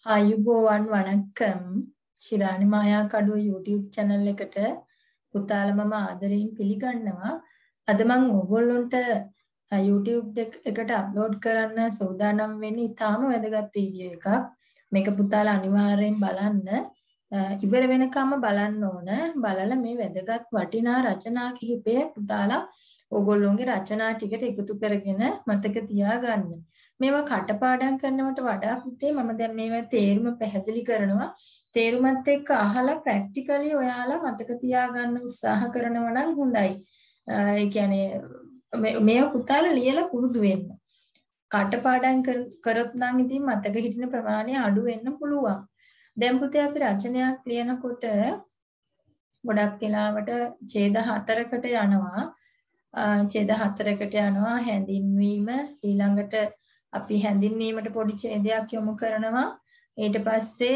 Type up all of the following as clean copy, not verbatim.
ආයුබෝවන් වණක්කම් ශිරාණි මායා කඩුව YouTube channel එකට පුතාලා මම ආදරයෙන් පිළිගන්නවා. අද මම ඕගොල්ලන්ට YouTube එකට අප්ලෝඩ් කරන්න සූදානම් වෙන්නේ ඊටාම වැදගත් වීඩියෝ එකක්. මේක පුතාලා අනිවාර්යෙන් බලන්න. ඉවර වෙනකම්ම බලන්න ඕන. බලලා මේ වැදගත් වටිනා රචනා කිහිපය පුතාලා ඕගොල්ලෝගේ රචනා ටිකට එකතු කරගෙන මතක තියාගන්න. මේවා කටපාඩම් කරනවට වඩා පුතේ මම දැන් මේවා තේරුම පැහැදිලි කරනවා. තේරුමත් එක්ක අහලා ප්‍රැක්ටිකලි ඔයාලා මතක තියාගන්න උත්සාහ කරනවා නම් හොඳයි. ඒ කියන්නේ මේවා පුතාලා ලියලා පුරුදු වෙන්න. කටපාඩම් කරොත් නම් ඉතින් මතක හිටින ප්‍රමාණය අඩු වෙන්න පුළුවන්. දැන් පුතේ අපි රචනයක් ලියනකොට ගොඩක් වෙලාවට ඡේද 4කට යනවා. ඡේද 4කට යනවා හැඳින්වීම ඊළඟට අපි හැඳින්වීමට පොඩි ඡේදයක් යොමු කරනවා. ඊට පස්සේ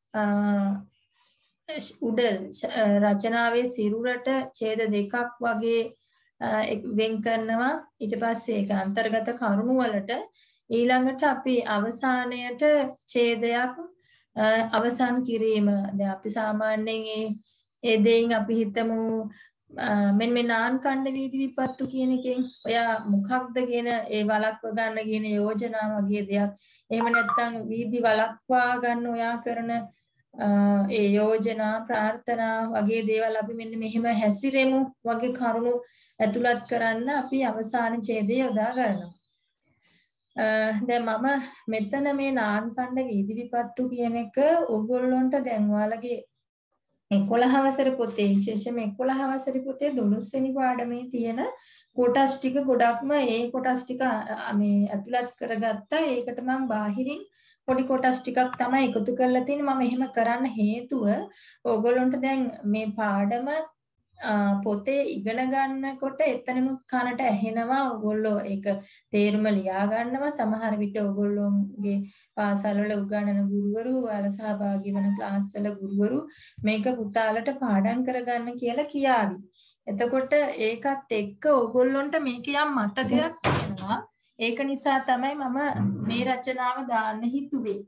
උඩ රචනාවේ සිරුරට ඡේද දෙකක් වගේ වෙන් කරනවා. ඊට පස්සේ ඒක අන්තර්ගත කරුණු වලට ඊළඟට අපි අවසානයේට ඡේදයක් අවසන් කිරීම. දැන් අපි සාමාන්‍යයෙන් ඒ දෙයින් අපි හිතමු මෙන්න මේ නාන්කණ්ඩ වීදි විපත්තු කියන එකෙන් ඔයා මොකක්ද කියන ඒ වළක්ව ගන්න කියන යෝජනා වගේ දෙයක්. එහෙම නැත්නම් වීදි වළක්වා ගන්න ඔයා කරන ඒ යෝජනා ප්‍රාර්ථනා වගේ දේවල් අපි මෙන්න මෙහෙම හැසිරෙමු වගේ කරුණු ඇතුළත් කරන්න අපි අවසාන ඡේදය යොදා ගන්නවා. දැන් මම මෙතන මේ නාන්කණ්ඩ වීදි විපත්තු කියන එක ඕගොල්ලොන්ට දැන් ඔයාලගේ 11 වසර පොතේ විශේෂයෙන්ම 11 වසර පොතේ 12 වෙනි පාඩමේ තියෙන කොටස් ටික ගොඩක්ම ඒ කොටස් ටික මේ ඇතුළත් කරගත්තා. ඒකට මම බාහිරින් පොඩි කොටස් ටිකක් තමයි එකතු කරලා තියෙන්නේ. මම එහෙම කරන්න හේතුව ඕගොල්ලන්ට දැන් මේ පාඩම පොතේ ඉගෙන ගන්නකොට එතනනුත් කනට ඇහෙනවා. ඕගොල්ලෝ ඒක තේරුම ලියා ගන්නවා. සමහර විට ඕගොල්ලෝගේ පාසල් වල උගන්වන ගුරුවරු ඔයාලා සහභාගී වෙන ක්ලාස් වල ගුරුවරු මේක පුතාලට පාඩම් කරගන්න කියලා කියාවි. එතකොට ඒකත් එක්ක ඕගොල්ලොන්ට මේක යම් මතකයක් තියෙනවා. ඒක නිසා තමයි මම මේ රචනාව දාන්න හිතුවේ.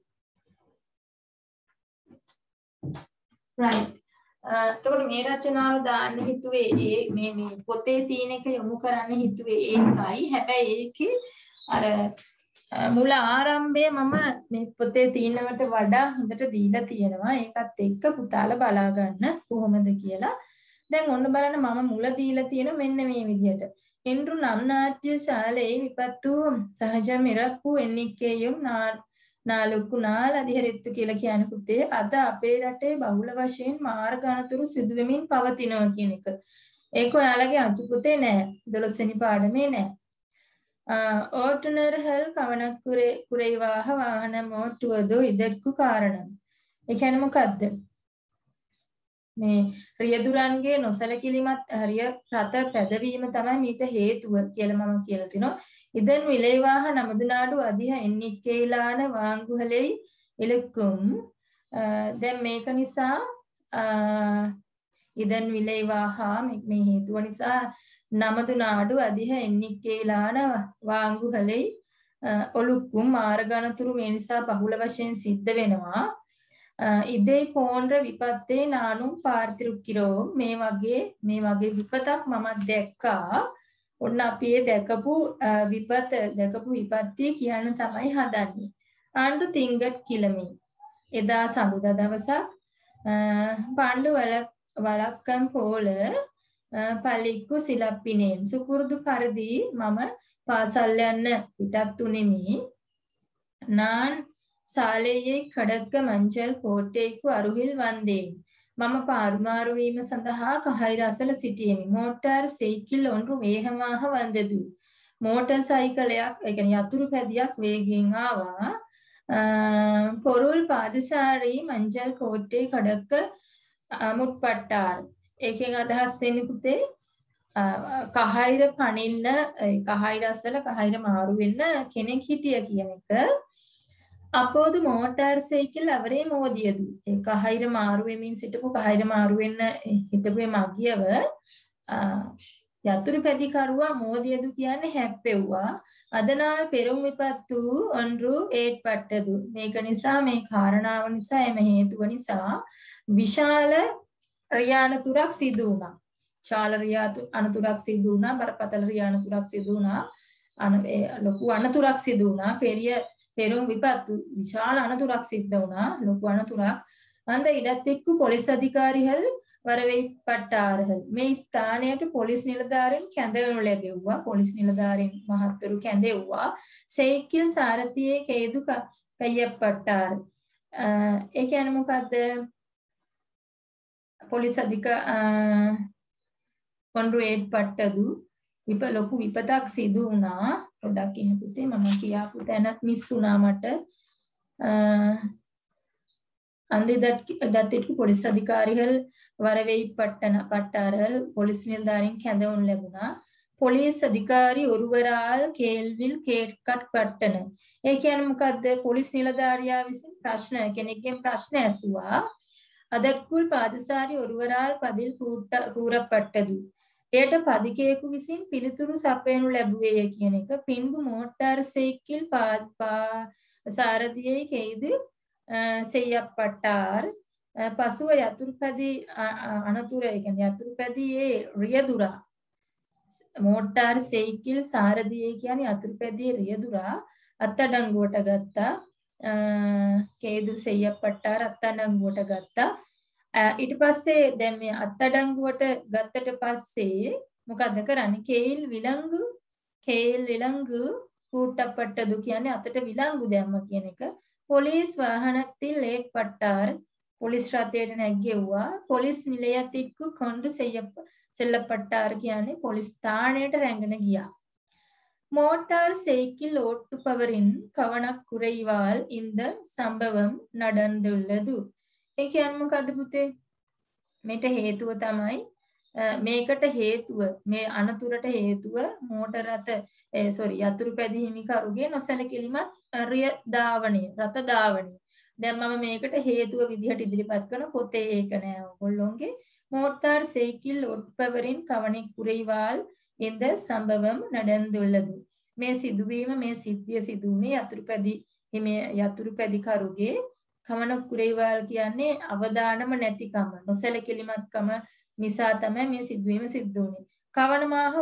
right. එතකොට මේ රචනාව දාන්න හිතුවේ මේ පොතේ තියෙන එක යොමු කරන්න හිතුවේ ඒකයි. හැබැයි ඒකේ අර මුල ආරම්භයේ මම මේ පොතේ තියෙනවට වඩා හොඳට දීලා තියෙනවා. ඒකත් එක්ක පුතාලා බලා ගන්න කොහොමද කියලා. දැන් ඔන්න බලන්න මම මුල දීලා තියෙන මෙන්න මේ විදිහට. එන්රු නම් නාට්‍ය ශාලයේ විපත්තු සහජ මිරක්කු එන්නික්කේයම් නාලුක්කු නාල අධිහරිත්තු කියලා කියන පුතේ අද අපේ රටේ බහුල වශයෙන් මාර්ග අනතුරු සිදු වෙමින් පවතිනවා කියන එක. ඒක ඔයාලගේ අංචු පොතේ නෑ. 12 වෙනි පාඩමේ නෑ. ඕටුනර්හල් කවනක් කුරේවාහ වාහන මෝට්ටුවදෝ ඉදක්කු කාරණම්. ඒ කියන්නේ මොකද්ද? මේ රියදුරන්ගේ නොසලකිලිමත් හරිය රට පැදවීම තමයි මීට හේතුව කියලා මම කියලා තිනවා. இதன் விளைவாக நமது நாடு அதிக எண்ணிக்கையிலான வாங்குகளை இழுக்கும். දැන් මේක නිසා இதன் விளைவாக මේ හේතුව නිසා நமது நாடு அதிக எண்ணிக்கையிலான வாங்குகளை ஒழுக்கும் මාර්ගානතුරු මේ නිසා බහුල වශයෙන් සිද්ධ වෙනවා. ඉදේ போன்ற විපත්තේ நானும் பார்த்திருக்கிறோம். මේ වගේ විපතක් මම දැක්කා. ඔන්න අපි දැකපු විපත්තිය කියන්න තමයි හදන්නේ. ආණ්ඩු තිංගට් කිලමි. එදා සඳුදා දවසක් පාණ්ඩු වලක්කම් පොළ පලික්කු සිලප්පිනේන් සුපුරුදු පරිදි මම පාසල් යන්න පිටත් උනේමි. நான் சாலையை கடக்க மஞ்சள் கோட்டைக்கு அருகில் வந்தேன். මම පාරුමාරු වීම සඳහා කහයිර අසල සිටියෙමි. මෝටාර් සයිකල් ஒன்று வேகமாக வந்தது. මෝටර් සයිකලයක් ඒ කියන්නේ යතුරු පැදියක් වේගයෙන් ආවා. பொருள் பாதசாரி மஞ்சள் கோட்டை கடக்க මුත්පට්ටාර. ඒකෙන් අදහස් වෙන්නේ පුතේ කහයිර පනින්න කහයිර අසල කහයිර මාරු වෙන්න කෙනෙක් හිටිය කියන එක. அப்போது மோட்டார் சைக்கிள் அவரே மோதியது. කහයිර මාරු වෙමින් සිටපු කහයිර මාරු වෙන්න හිටපු මගියව යතුරුපැදිකරුවා මෝදියදු කියන්නේ හැප්පෙව්වා. අදනාල් පෙරුම් විපත්තු ඔන්රු ඒත්පට්ටදු. මේක නිසා මේ කාරණාව නිසා එම හේතුව නිසා විශාල රියානතුරක් සිදු වුණා. ශාල අනතුරක් සිදු වුණා. බරපතල රියානතුරක් සිදු වුණා. ලොකු අනතුරක් සිදු වුණා. பெரும் விபத்து විශාල අනතුරක් සිද්ධ වුණා. ලොකු අනතුරක්. அந்த இடத்திற்கு போலீஸ் அதிகாரிகள் வரவேற்பட்டார்கள். මේ ස්ථානයට පොලිස් නිලධාරීන් කැඳවනු ලැබුවා. පොලිස් නිලධාරීන් මහත්වරු කැඳෙව්වා. සයිකල් සාරථියේ කේදු කයප්පට්ටාර්. ඒ කියන්නේ මොකද්ද? පොලිස් කොන්රු ඒත්පට්ටදු ලොකු විපතක් සිදු වුණා. පොඩ්ඩක් ඉන්න පුතේ මම කියාපු තැන මිස් වුණා මට. அந்த இடத்திற்கு போலீஸ் அதிகாரிகள் வரவேற்பட்டார்கள். போலீஸ் நிலதாரின் கැඳවුණු ලැබුණා. போலீஸ் அதிகாரி ஒருவரால் கேள்வியில் கேட்கப்பட்டன. ඒ කියන්නේ මොකද්ද? போலீஸ் නිලධාරියා විසින් ප්‍රශ්න කෙනෙක්ගෙන් ප්‍රශ්න ඇසුවා. அதற்குள் பாதசாரி ஒருவரால் பதில் கூறப்பட்டது. එයට පදිකයෙකු විසින් පිළිතුරු සපයනු ලැබුවේ කියන එක. පින්බු මෝටාර් සයිකල් සාරදියේ කේද செய்யப்பட்டார். පසුව යතුරුපැදි අනතුර ඒ කියන්නේ යතුරුපැදියේ රියදුරා මෝටාර් සයිකල් සාරදියේ කියන්නේ යතුරුපැදියේ රියදුරා අත්අඩංගුවට ගත්තා. කේදු செய்யப்பட்டார் අත්අඩංගුවට ගත්තා. ඊට පස්සේ දැන් මේ අත්අඩංගුවට ගත්තට පස්සේ මොකද කරන්නේ? කේල් විලංගු கூட்டப்பட்டது කියන්නේ අතට විලංගු දැම්ම කියන එක. போலீஸ் வாகனத்தில் ஏற்பட்டார். போலீஸ் රථයට නැග්ගෙව්වා. போலீஸ் நிலையத்திற்கு கொண்டு செல்லப்பட்டார் කියන්නේ போலீஸ் ස්ථානයට රැගෙන ගියා. மோட்டார் சைக்கிள் ஓட்டுபவரின் கவனக்குறைவால் இந்த சம்பவம் நடந்துள்ளது. ඒ කියන්නේ මොකද්ද පුතේ? මේට හේතුව තමයි මේකට හේතුව මේ අනතුරට හේතුව මෝටර රථ යතුරුපැදි හිමිකරුගේ නොසැලකිලිමත් රථ ධාවනය. දැන් මම මේකට හේතුව විදිහට ඉදිරිපත් කරන පොතේ ඒක නෑ ඔයගොල්ලෝගේ. மோட்டார் சைக்கிள் ஓட்டுபவரின் கவனக்குறைவால் இந்த சம்பவம் நடந்துள்ளது. මේ සිදුවීම මේ සිද්ධිය සිදු වුණේ යතුරුපැදිකරුගේ කවනකුරේවාල් කියන්නේ අවදානම නැතිකම නොසැලකිලිමත්කම නිසා තමයි මේ සිදුවීම සිද්ධ වුනේ. කවනමාහ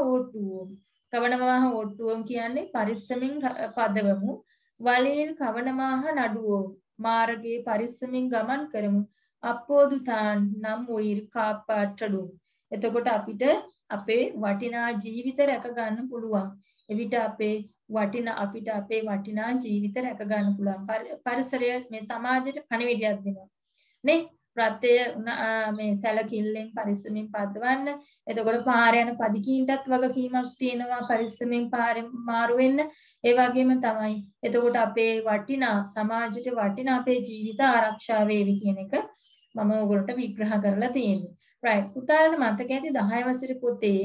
ඕට්ටුවම් කියන්නේ පරිස්සමින් පදවමු. වලීල් කවනමාහ නඩුවෝ මාර්ගයේ පරිස්සමින් ගමන් කරමු. අපෝදුතාන් නම් උයිර් කාපාට්ටඩු. එතකොට අපිට අපේ වටිනා ජීවිත රැක ගන්න පුළුවන්. එවිට අපිට අපේ වටිනා ජීවිත රැක ගන්න පුළුවන්. පරිසරය මේ සමාජයට පණිවිඩයක් දෙනවා. නේ? රටය මේ සැලකිල්ලෙන් පරිස්සමින් පදවන්න. එතකොට පාර යන පදිකීන්ටත් වගකීමක් තියෙනවා පරිස්සමින් පාරේ මාරු වෙන්න. ඒ වගේම තමයි. එතකොට අපේ වටිනා සමාජයට වටිනා අපේ ජීවිත ආරක්ෂා වේවි කියන එක මම ඔයගොල්ලන්ට විග්‍රහ කරලා තියෙනවා. right. පුතාලට මතක ඇති 10 වසරේ පොතේ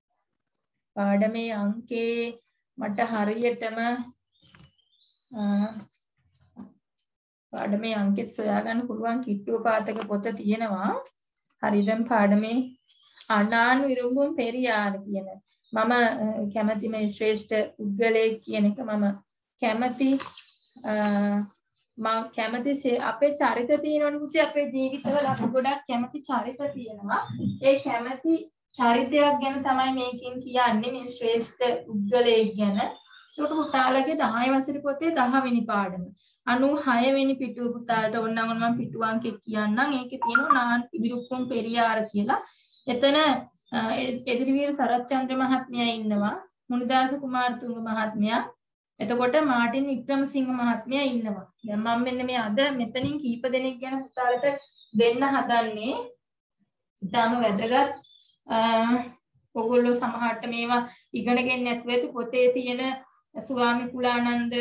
පාඩමේ අංකේ මට හරියටම පාඩමේ අංකෙත් සොයාගන්න පුළුවන් කිට්ටුව පාතක පොත තියෙනවා. හරියටම පාඩමේ අනාන් විරුඹුම් පෙරියාර කියන මම කැමති මේ ශ්‍රේෂ්ඨ පුද්ගලයෙක් කියන එක මම කැමති අපේ චරිත තියෙනවනේ පුතේ අපේ ජීවිතවල අපි ගොඩක් කැමති චරිත තියෙනවා. ඒ කැමති චරිතයක් ගැන තමයි මේකෙන් කියන්නේ මේ ශ්‍රේෂ්ඨ පුද්ගලයෙක් ගැන. ඒකට පුතාලගේ 10 වසරේ පොතේ 10 වෙනි පාඩම 96 වෙනි පිටුව පුතාලට ඕනනම් මම පිටුව අංකේ කියන්නම්. ඒකේ තියෙනවා නාන් විරුක්කුම් පෙරියාර කියලා. එතන එදිරිවීර සරච්චන්ද්‍ර මහත්මයා ඉන්නවා. මුනිදාස කුමාරතුංග මහත්මයා. එතකොට මාටින් වික්‍රමසිංහ මහත්මයා ඉන්නවා. දැන් මම මෙන්න මේ අද මෙතනින් කීප දෙනෙක් ගැන පුතාලට දෙන්න හදන්නේ. ඉතාලම වැදගත් ඔයගොල්ලෝ සමහරට මේවා ඉගෙනගෙන නැතුව ඇති පොතේ තියෙන ස්වාමි කුලානන්ද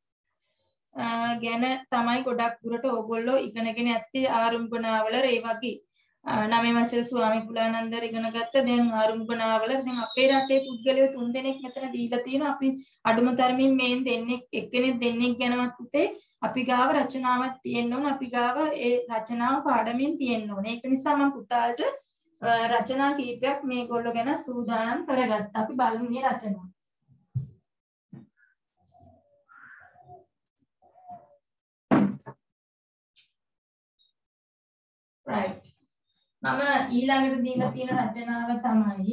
ගැන තමයි ගොඩක් දුරට ඔයගොල්ලෝ ඉගෙනගෙන ඇත්තේ ආරම්භ නාවල ඒ වගේ 9 වසරේ ස්වාමි කුලානන්ද ඉගෙන ගත්ත. දැන් ආරම්භ නාවල දැන් අපේ රටේ පුද්ගලයෝ 3 දෙනෙක් මෙතන දීලා තියෙනවා. අපි අඩුම තරමින් මේ එක්කෙනෙක් දෙන්නෙක් ගැනවත් පුතේ අපි ගාව රචනාවක් තියෙන්න ඕන. අපි ගාව ඒ රචනාව පාඩමින් තියෙන්න ඕන. ඒක නිසා මම පුතාලට රචනා කීපයක් මේගොල්ලෝ ගැන සූදානම් කරගත්තා. අපි බලමු මේ රචනා. right. මම ඊළඟට දීලා තියෙන රචනාව තමයි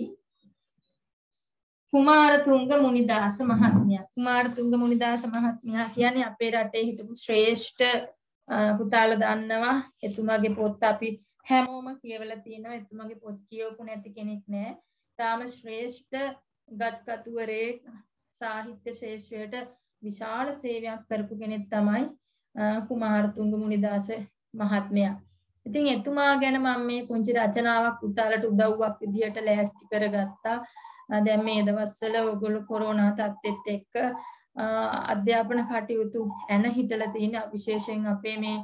කුමාරතුංග මුනිදාස මහත්මයා. කුමාරතුංග මුනිදාස මහත්මයා කියන්නේ අපේ රටේ හිටපු ශ්‍රේෂ්ඨ පුතාලා දන්නවා. එතුමාගේ පොත් අපි හැමෝම කියවලා තියෙනවා. එතුමාගේ පොත් කියවපු නැති කෙනෙක් නෑ. තාම ශ්‍රේෂ්ඨ ගත්කතුවරේ සාහිත්‍ය ශාස්ත්‍රයට විශාල සේවයක් කරපු කෙනෙක් තමයි කුමාරතුංග මුනිදාස මහත්මයා. ඉතින් එතුමා ගැන මම මේ පුංචි රචනාවක් පුතාලට උදව්වක් විදියට ලෑස්ති කරගත්තා. දැන් මේ දවස්වල ඔයගොල්ලෝ කොරෝනා තත්ත්වෙත් එක්ක අධ්‍යාපන කටයුතු ඇන හිටලා තියෙන විශේෂයෙන් අපේ මේ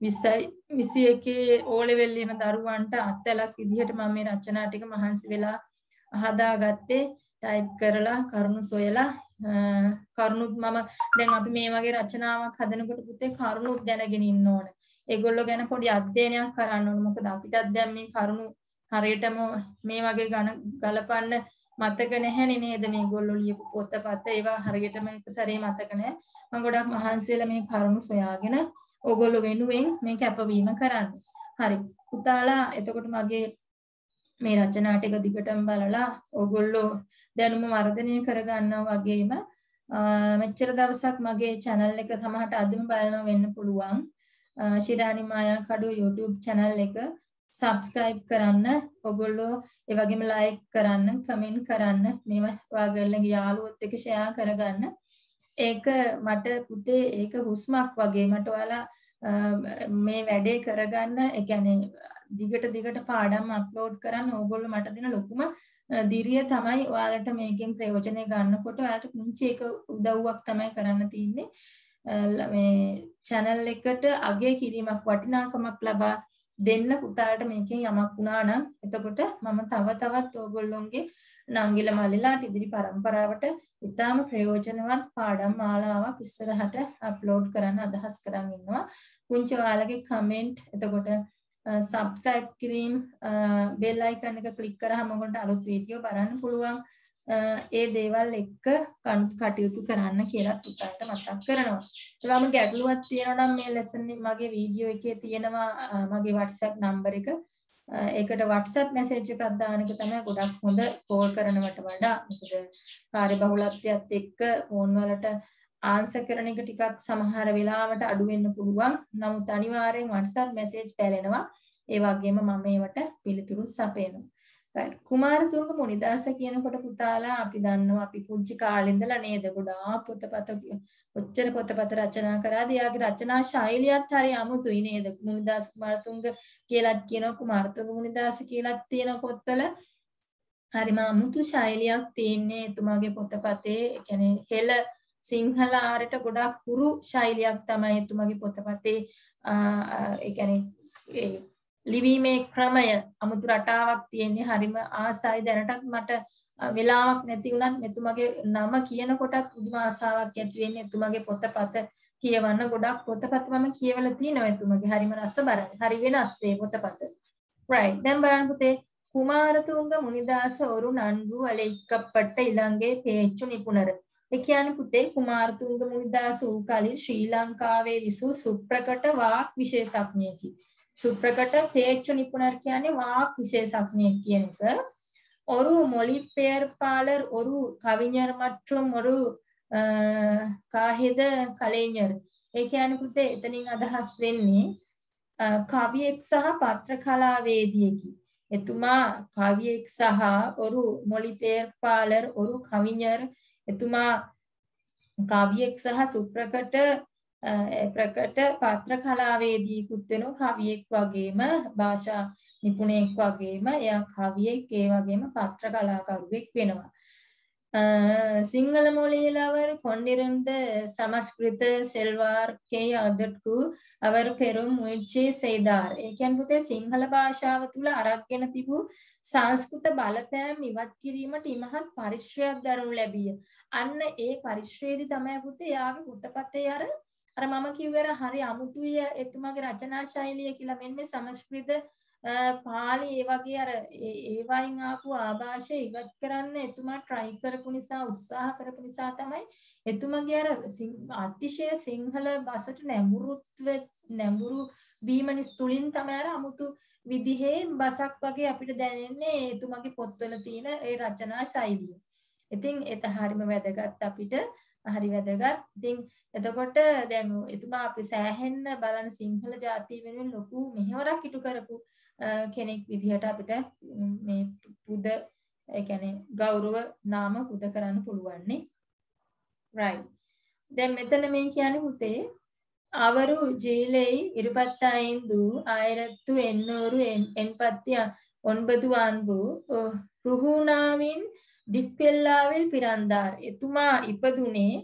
21 ඕ ලෙවල් යන දරුවන්ට අත්ලක් විදිහට මම මේ රචනා ටික මහන්සි වෙලා හදාගත්තේ ටයිප් කරලා කරුණු සොයලා කරුණුත් මම දැන් අපි මේ වගේ රචනාවක් හදනකොට පුතේ කරුණුත් දැනගෙන ඉන්න ඕන. ඒගොල්ලෝ ගැන පොඩි අධ්‍යයනයක් කරන්න ඕන. මොකද අපිටත් දැන් මේ කරුණු හරියටම මේ වගේ ගලපන්න මතක නැහැනේ නේද මේගොල්ලෝ ලියපු පොතපත ඒවා හරියටම එක සැරේ මතක නැහැ. මම ගොඩක් මහන්සි වෙලා මේ කරුණු සොයාගෙන ඕගොල්ලෝ වෙනුවෙන් මේ කැපවීම කරන්නේ. හරි. පුතාලා එතකොට මගේ මේ රචනා ටික දිගටම බලලා ඕගොල්ලෝ දැනුම වර්ධනය කරගන්නවා වගේම මෙච්චර දවසක් මගේ channel එක සමහරට අදම බලනවා වෙන්න පුළුවන්. ශිරානි මායා කඩුව YouTube channel එක subscribe කරන්න ඔයගොල්ලෝ ඒ වගේම like කරන්න comment කරන්න මේව ඔයාලගේ යාළුවොත් එක්ක share කරගන්න ඒක මට පුතේ ඒක හුස්මක් වගේ මට ඔයාලා මේ වැඩේ කරගන්න ඒ කියන්නේ දිගට පාඩම් අප්ලෝඩ් කරන්න ඕගොල්ලෝ මට දෙන ලොකුම දිරිය තමයි ඔයාලට මේකෙන් ප්‍රයෝජනය ගන්නකොට ඔයාලට පුංචි එක උදව්වක් තමයි කරන්න තියෙන්නේ මේ channel එකට අගය කිරීමක් වටිනාකමක් ලබා දෙන්න පුතාලට මේකෙන් යමක් වුණා නම් එතකොට මම තවත් ඕගොල්ලොන්ගේ නංගිල මල්ලිලාට ඉදිරි පරම්පරාවට ඉතාම ප්‍රයෝජනවත් පාඩම් මාලාවක් ඉස්සරහට අප්ලෝඩ් කරන්න අදහස් කරන් ඉන්නවා. පුංචි ඔයාලගේ කමෙන්ට් එතකොට සබ්ස්ක්‍රයිබ් කිරීම බෙල් අයිකන් එක ක්ලික් කරාම ඔයගොල්ලන්ට අලුත් වීඩියෝ බලන්න පුළුවන්. ඒ දේවල් එක්ක කටයුතු කරන්න කියලා පුතාට මතක් කරනවා. ඒවම ගැටලුවක් තියෙනවා නම් මේ ලෙසන් මගේ වීඩියෝ එකේ තියෙනවා මගේ WhatsApp නම්බර එක. ඒකට WhatsApp මැසේජ් එකක් දාන එක තමයි ගොඩක් හොඳ කෝල් කරනවට වඩා. මොකද කාර්යබහුලත්වයත් එක්ක ෆෝන් වලට ආන්සර් කරන එක ටිකක් සමහර වෙලාවට අඩු වෙන්න පුළුවන්. නමුත් අනිවාර්යෙන් WhatsApp මැසේජ් පැලෙනවා. ඒ වගේම මම ඒවට පිළිතුරු සපයනවා. right කුමාරතුංග මුනිදාස කියනකොට පුතාලා අපි දන්නවා අපි පුංචි කාලේ ඉඳලා නේද ගොඩාක් පොතපත ඔච්චර පොතපත රචනා කරාද එයාගේ රචනා ශෛලියත් හරි අමුතුයි නේද මුනිදාස කුමාරතුංග කියලාත් කියනවා කුමාරතුංග මුනිදාස කියලාත් තියෙන පොත්වල හරිම අමුතු ශෛලියක් තියෙන්නේ එතුමාගේ පොතපතේ ඒ කියන්නේ හෙළ සිංහල ආරයට ගොඩාක් හුරු ශෛලියක් තමයි එතුමාගේ පොතපතේ ඒ කියන්නේ ලිවීමේ ක්‍රමය අමුතු රටාවක් තියෙන්නේ හරිම ආසයි දැනටත් මට වෙලාවක් නැති වුණත් මෙතුමගේ නම කියනකොටත් පුදුම ආසාවක් ඇති වෙන්නේ එතුමගේ පොතපත කියවන්න ගොඩක් පොතපත මම කියවලා තියෙනවා එතුමගේ හරිම රසබරයි හරි වෙනස් ඒ පොතපත right දැන් බලන්න පුතේ කුමාරතුංග මුනිදාස ඔරු නන්දු අලෙක්කප්පට්ට ඉලංගේ පේච්චු නිපුණර ඒ කියන්නේ පුතේ කුමාරතුංග මුනිදාස වූ කලින් ශ්‍රී ලංකාවේ විසූ සුප්‍රකට වාක් විශේෂඥයෙකි සුප්‍රකට பேச்சு நிபுணர் කියන්නේ වාක් විශේෂඥයෙක් කියන එක ஒரு மொழிபெயர்ப்பாளர் ஒரு கவிஞர் மற்றும் ஒரு காகித கலைஞர் ඒ කියන්නේ පුතේ එතනින් අදහස් වෙන්නේ කවියෙක් සහ පත්‍ර කලාවේදියෙකි එතුමා කවියෙක් සහ ஒரு மொழிபெயர்ப்பாளர் ஒரு கவிஞர் එතුමා කවියෙක් සහ සුප්‍රකට ප්‍රකට පත්‍ර කලාවේදියෙකුත් වෙනවා කවියෙක් වගේම භාෂා නිපුණයෙක් වගේම එයා කවියෙක් ඒ වගේම පත්‍ර කලාකරුවෙක් වෙනවා சிங்கள மொழியில் அவர் கொண்டிருந்த சமஸ்கிருத செல்வார்க்கை அதற்கு அவர் பெரும் முயற்சி செய்தார் ඒ කියන්නේ සිංහල භාෂාව තුල අරගෙන තිබූ සංස්කෘත බලපෑම් ඉවත් කිරීමට ඉමහත් පරිශ්‍රයක් දරනු ලැබිය. අන්න ඒ පරිශ්‍රයේදී තමයි පුතේ යාගේ පොතපතේ අර මම කිව්වර හරි අමුතුයි එතුමාගේ රචනා ශෛලිය කියලා මෙන්න මේ සංස්කෘත පාලි ඒ වගේ අර ඒ වයින් ආපු ආభాෂය ඉවත් කරන්න එතුමා try කරපු නිසා උත්සාහ කරපු නිසා තමයි එතුමගේ අර අතිශය සිංහල බසට නැඹුරු වීමනිස් තුලින් තමයි අර 아무තු විදිහේ බසක් වගේ අපිට දැනෙන්නේ එතුමගේ පොත්වල තියෙන ඒ රචනා ශෛලිය. ඉතින් ඒක හරිම වැදගත් අපිට හරි වැදගත්. ඉතින් එතකොට දැන් එතුමා අපි සෑහෙන්න බලන සිංහල ජාතිය වෙනුවෙන් ලොකු මෙහෙවරක් ඉටු කරපු කෙනෙක් විදිහට අපිට මේ පුද ඒ කියන්නේ ගෞරව නාම පුද කරන්න පුළුවන් නේ. right. දැන් මෙතන මේ කියන්නේ පුතේ ಅವರು ಜೀಲೈ 25 1809 අන්බු රුහුණාවින් දික්පෙල්ලාවිල් පිරන්දාර්. එතුමා ඉපදුනේ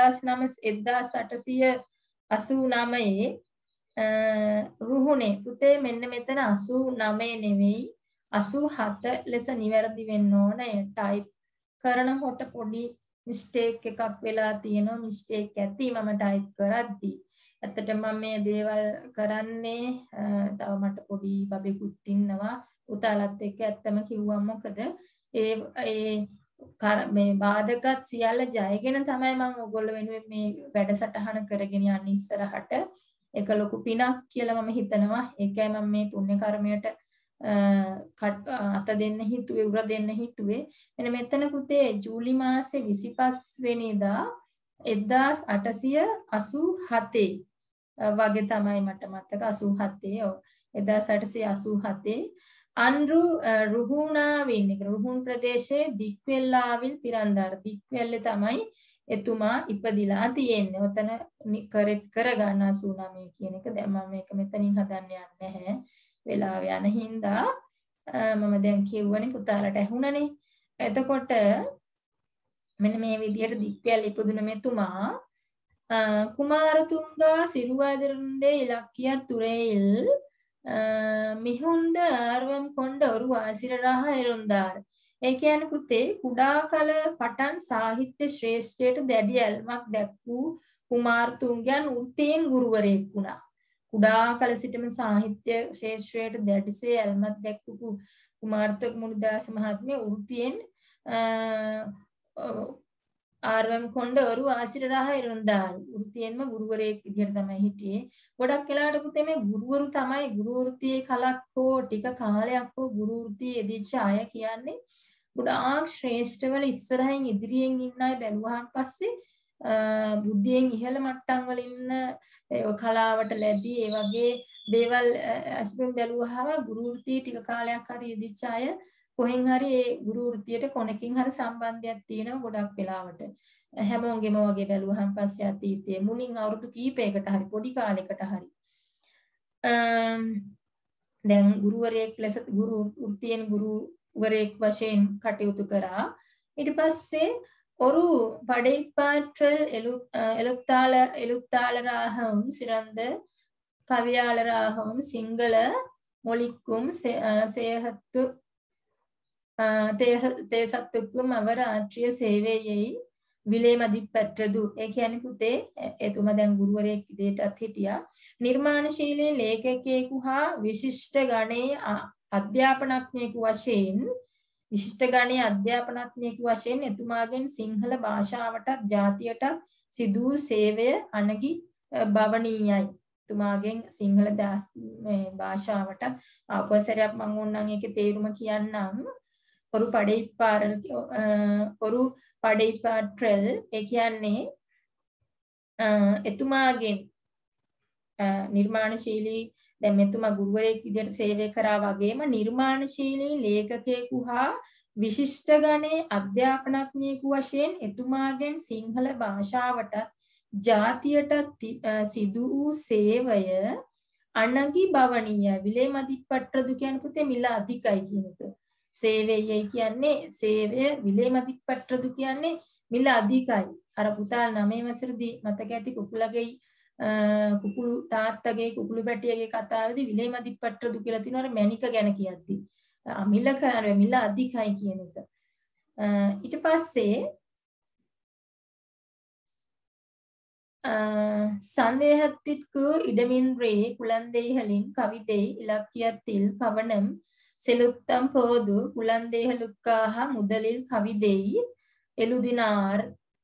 1889 රුහුණේ. පුතේ මෙන්න මෙතන 89 නෙවෙයි 87 ලෙස නිවැරදි වෙන්න ඕන. ටයිප් කරනකොට පොඩි මිස්ටේක් එකක් වෙලා තියෙනවා. මිස්ටේක් ඇති මම ටයිප් කරද්දී. ඇත්තට මම මේ දේවල් කරන්නේ තව මට පොඩි බබෙකුත් ඉන්නවා. උතාලත් එක්ක ඇත්තම කිව්වම මොකද මේ බාධකත් සියල්ල ජයගෙන තමයි මම ඔයගොල්ලෝ වෙනුවෙන් මේ වැඩසටහන කරගෙන යන්නේ ඉස්සරහට. ඒක ලොකු පිනක් කියලා මම හිතනවා. ඒකයි මම මේ පුණ්‍ය කර්මයට අත දෙන්න හිතුවේ උර දෙන්න හිතුවේ. මෙන්න මෙතන පුතේ ජූලි මාසේ 25 වෙනිදා 1887 වගේ තමයි මට මතක 87 ඔව් 1887 අන්රු රුහුණාවින් රුහුන් ප්‍රදේශයේ දික්වෙල්ලාවිල් පිරන්දාර දික්වෙල්ලේ තමයි එතුමා ඉපදිලා තියෙන්නේ. ඔතන කරෙක්ට් කරගන්න 89 කියන එක. දැන් මම මේක මෙතනින් හදන්න යන්නේ නැහැ. වෙලාව යන හින්දා මම දැන් කියවනේ පුතාලට ඇහුණනේ. එතකොට මෙන්න මේ විදිහට දික්වැල් ඉපදුන මෙතුමා குமாரතුංගා சிறுவயதிலிருந்தே இலக்கிய துறையில் மிகுந்த ஆர்வம் கொண்ட ஒரு ஆசிரியராக இருந்தார். ඒ කියන්නේ පුතේ කුඩා කල පටන් සාහිත්‍ය ශ්‍රේෂ්ඨයට දැඩි ඇල්මක් දැක්වූ කුමාරතුංගයන් වෘත්තීන් ගුරුවරයෙක් වුණා. කුඩා කල සිටම සාහිත්‍ය ශාස්ත්‍රයට දැඩිසේ ඇල්මක් දැක්වූ කුමාරතුංග මුනිදාස මහත්මිය වෘත්තීන් ආර්වම් කොණ්ඩ ஒரு ආසිරරාහ இருந்தார். වෘත්තියෙන්ම ගුරුවරයෙක් විදිහට තමයි හිටියේ. ගොඩක් වෙලාවට පුතේ මේ ගුරුවරු තමයි ගුරු වෘත්තියේ කලක් හෝ ටික කාලයක් හෝ ගුරු වෘත්තියේ යෙදිච්ච අය කියන්නේ ගොඩාක් ශ්‍රේෂ්ඨවල ඉස්සරහින් ඉදිරියෙන් ඉන්න අය බැලුවාන් පස්සේ බුද්ධියෙන් ඉහළ මට්ටම් වල ඉන්න කලාවට ලැබී ඒ වගේ දේවල් අස්පෙන් බැලුවාම ගුරු වෘත්තියේ ටික කාලයක් හරි යෙදිච්ච අය කොහෙන් හරි ඒ ගුරු වෘත්තියට කොනකින් හරි සම්බන්ධයක් තියෙනවා ගොඩක් වෙලාවට. හැමෝගෙම වගේ බැලුවහම පස්සේ අතීතයේ මුලින් අවුරුදු කීපයකට හරි පොඩි කාලයකට හරි දැන් ගුරුවරයෙක් ලෙස ගුරු වෘත්තියෙන් ගුරුවරයෙක් වශයෙන් කටයුතු කරා. ඊට පස්සේ ஒரு படைப்பாற்றல் எழுத்தாளராகவும் சிறந்த கவியாளராகவும் சிங்கள மொழிக்கும் தேசத்துக்கும் அவர் ஆற்றிய சேவையை විලේ මදිපැත්තදු. ඒ කියන්නේ පුතේ එතුමා දැන් ගුරුවරයෙක් විදිහටත් හිටියා. නිර්මාණශීලී ලේඛකයෙකු හා විශිෂ්ට ගණයේ අධ්‍යාපනඥයෙකු වශයෙන් එතුමාගෙන් සිංහල භාෂාවටත් ජාතියටත් සිදු සේවය අනගි භවනීයයි. එතුමාගෙන් සිංහල භාෂාවටත් අපසරයක් මම ඕනනම් ඒකේ තේරුම කියන්නම්. ஒரு පඩයිපාට්‍රල් ඒ කියන්නේ එතුමාගෙන් නිර්මාණශීලී දැන් මෙතුමා ගුරුවරයෙක් විදිහට සේවය කරා වගේම නිර්මාණශීලී ලේඛකයෙකු හා විශිෂ්ට ගණයේ අධ්‍යාපනඥයෙකු වශයෙන් එතුමාගෙන් සිංහල භාෂාවට ජාතියට සිදු වූ සේවය අනගි භවනීය විලේ මදිප්පට්‍රදු කියන්නේ පුතේ මිල අධිකයි කියන එක. සේවයයි කියන්නේ සේවය විලේ මදිප්පට්‍රදු කියන්නේ මිල අධිකයි. අර පුතා 9 වසරේදී මතක ඇති කුකුළු තාත්තගේ කුකුළු පැටියගේ කතාවේදී විලේ මදිප්පට්‍රදු කියලා තියෙනවා අර මැණික ගැන කියද්දී. මිල අධිකයි කියන එක. ඊට පස්සේ சந்தேகத்திற்கு இடமின்றி குழந்தைகளின் கவிதை இலக்கியத்தில் கவனம் செலுத்தும் போது குழந்தைகளுக்காக முதலில் கவிதை எழுதினார்.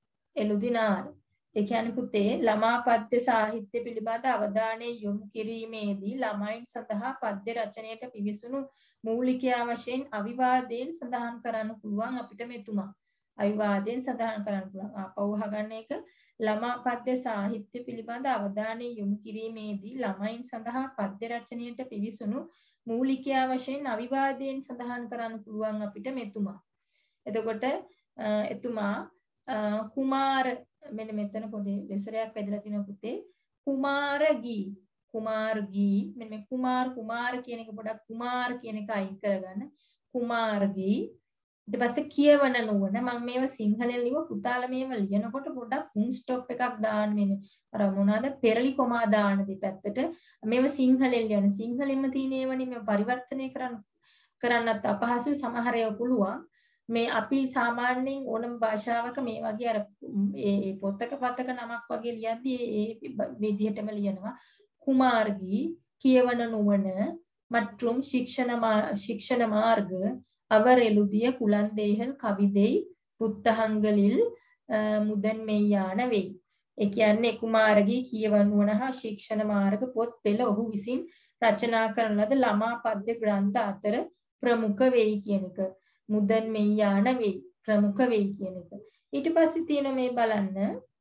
ඒ කියන්නේ පුතේ ළමා පද්‍ය සාහිත්‍ය පිළිබඳ අවධානය යොමු කිරීමේදී ළමයින් සඳහා පද්‍ය රචනයට පිවිසුණු මූලිකයා වශයෙන් අවිවාදයෙන් සඳහන් කරන්න පුළුවන් අපිට මෙතුමා. අවිවාදයෙන් සඳහන් කරන්න පුළුවන්. ආපහු අහගන්න එක ළමා පද්‍ය සාහිත්‍ය පිළිබඳ අවධානය යොමු කිරීමේදී ළමයින් සඳහා පද්‍ය රචනයට පිවිසුණු මූලිකයා වශයෙන් අවිවාදයෙන් සඳහන් කරන්න පුළුවන් අපිට මෙතුමා. එතකොට එතුමා කුමාර මෙන්න මෙතන පොඩි දෙසරයක් වැදලා තිනවා පුතේ කුමාර ගී මෙන්න මේ කුමාර කියන එක පොඩක් කුමාර කියන එක අයින් කරගන්න කුමාර ගී ඊට පස්සේ කියවන නුවණ මම මේව සිංහලෙන් ලියුව පුතාලා මේව ලියනකොට පොඩක් ෆුල් ස්ටොප් එකක් දාන්න මේ අර මොනවාද පෙරලි කොමා දාන්න දෙපැත්තට මේව සිංහලෙන් ලියන සිංහලෙන්ම තියෙන ඒවනේ මේ පරිවර්තනය කරන්නත් අපහසුයි සමහර ඒවා පුළුවන් මේ අපි සාමාන්‍යයෙන් ඕනම භාෂාවක මේ වගේ අර ඒ පොතක පතක නමක් වගේ ලියද්දී ඒ විදිහටම ලියනවා குமார்கி කියවන නුවණ மற்றும் ಶಿಕ್ಷಣ மார்க அவர் எழுதிய குழந்தைகள் கவிதை புத்தகங்களில் முதன்மையானவை. ඒ කියන්නේ කුමාරගේ කියවන නුවණ හා ශික්ෂණ මාර්ග පොත් පෙළ ඔහු විසින් රචනා කරන ලද ළමා පද්‍ය ග්‍රන්ථ අතර ප්‍රමුඛ වෙයි කියන එක. முதன்மையான වේ ප්‍රමුඛ වෙයි කියන එක. ඊට පස්සේ තියෙන මේ බලන්න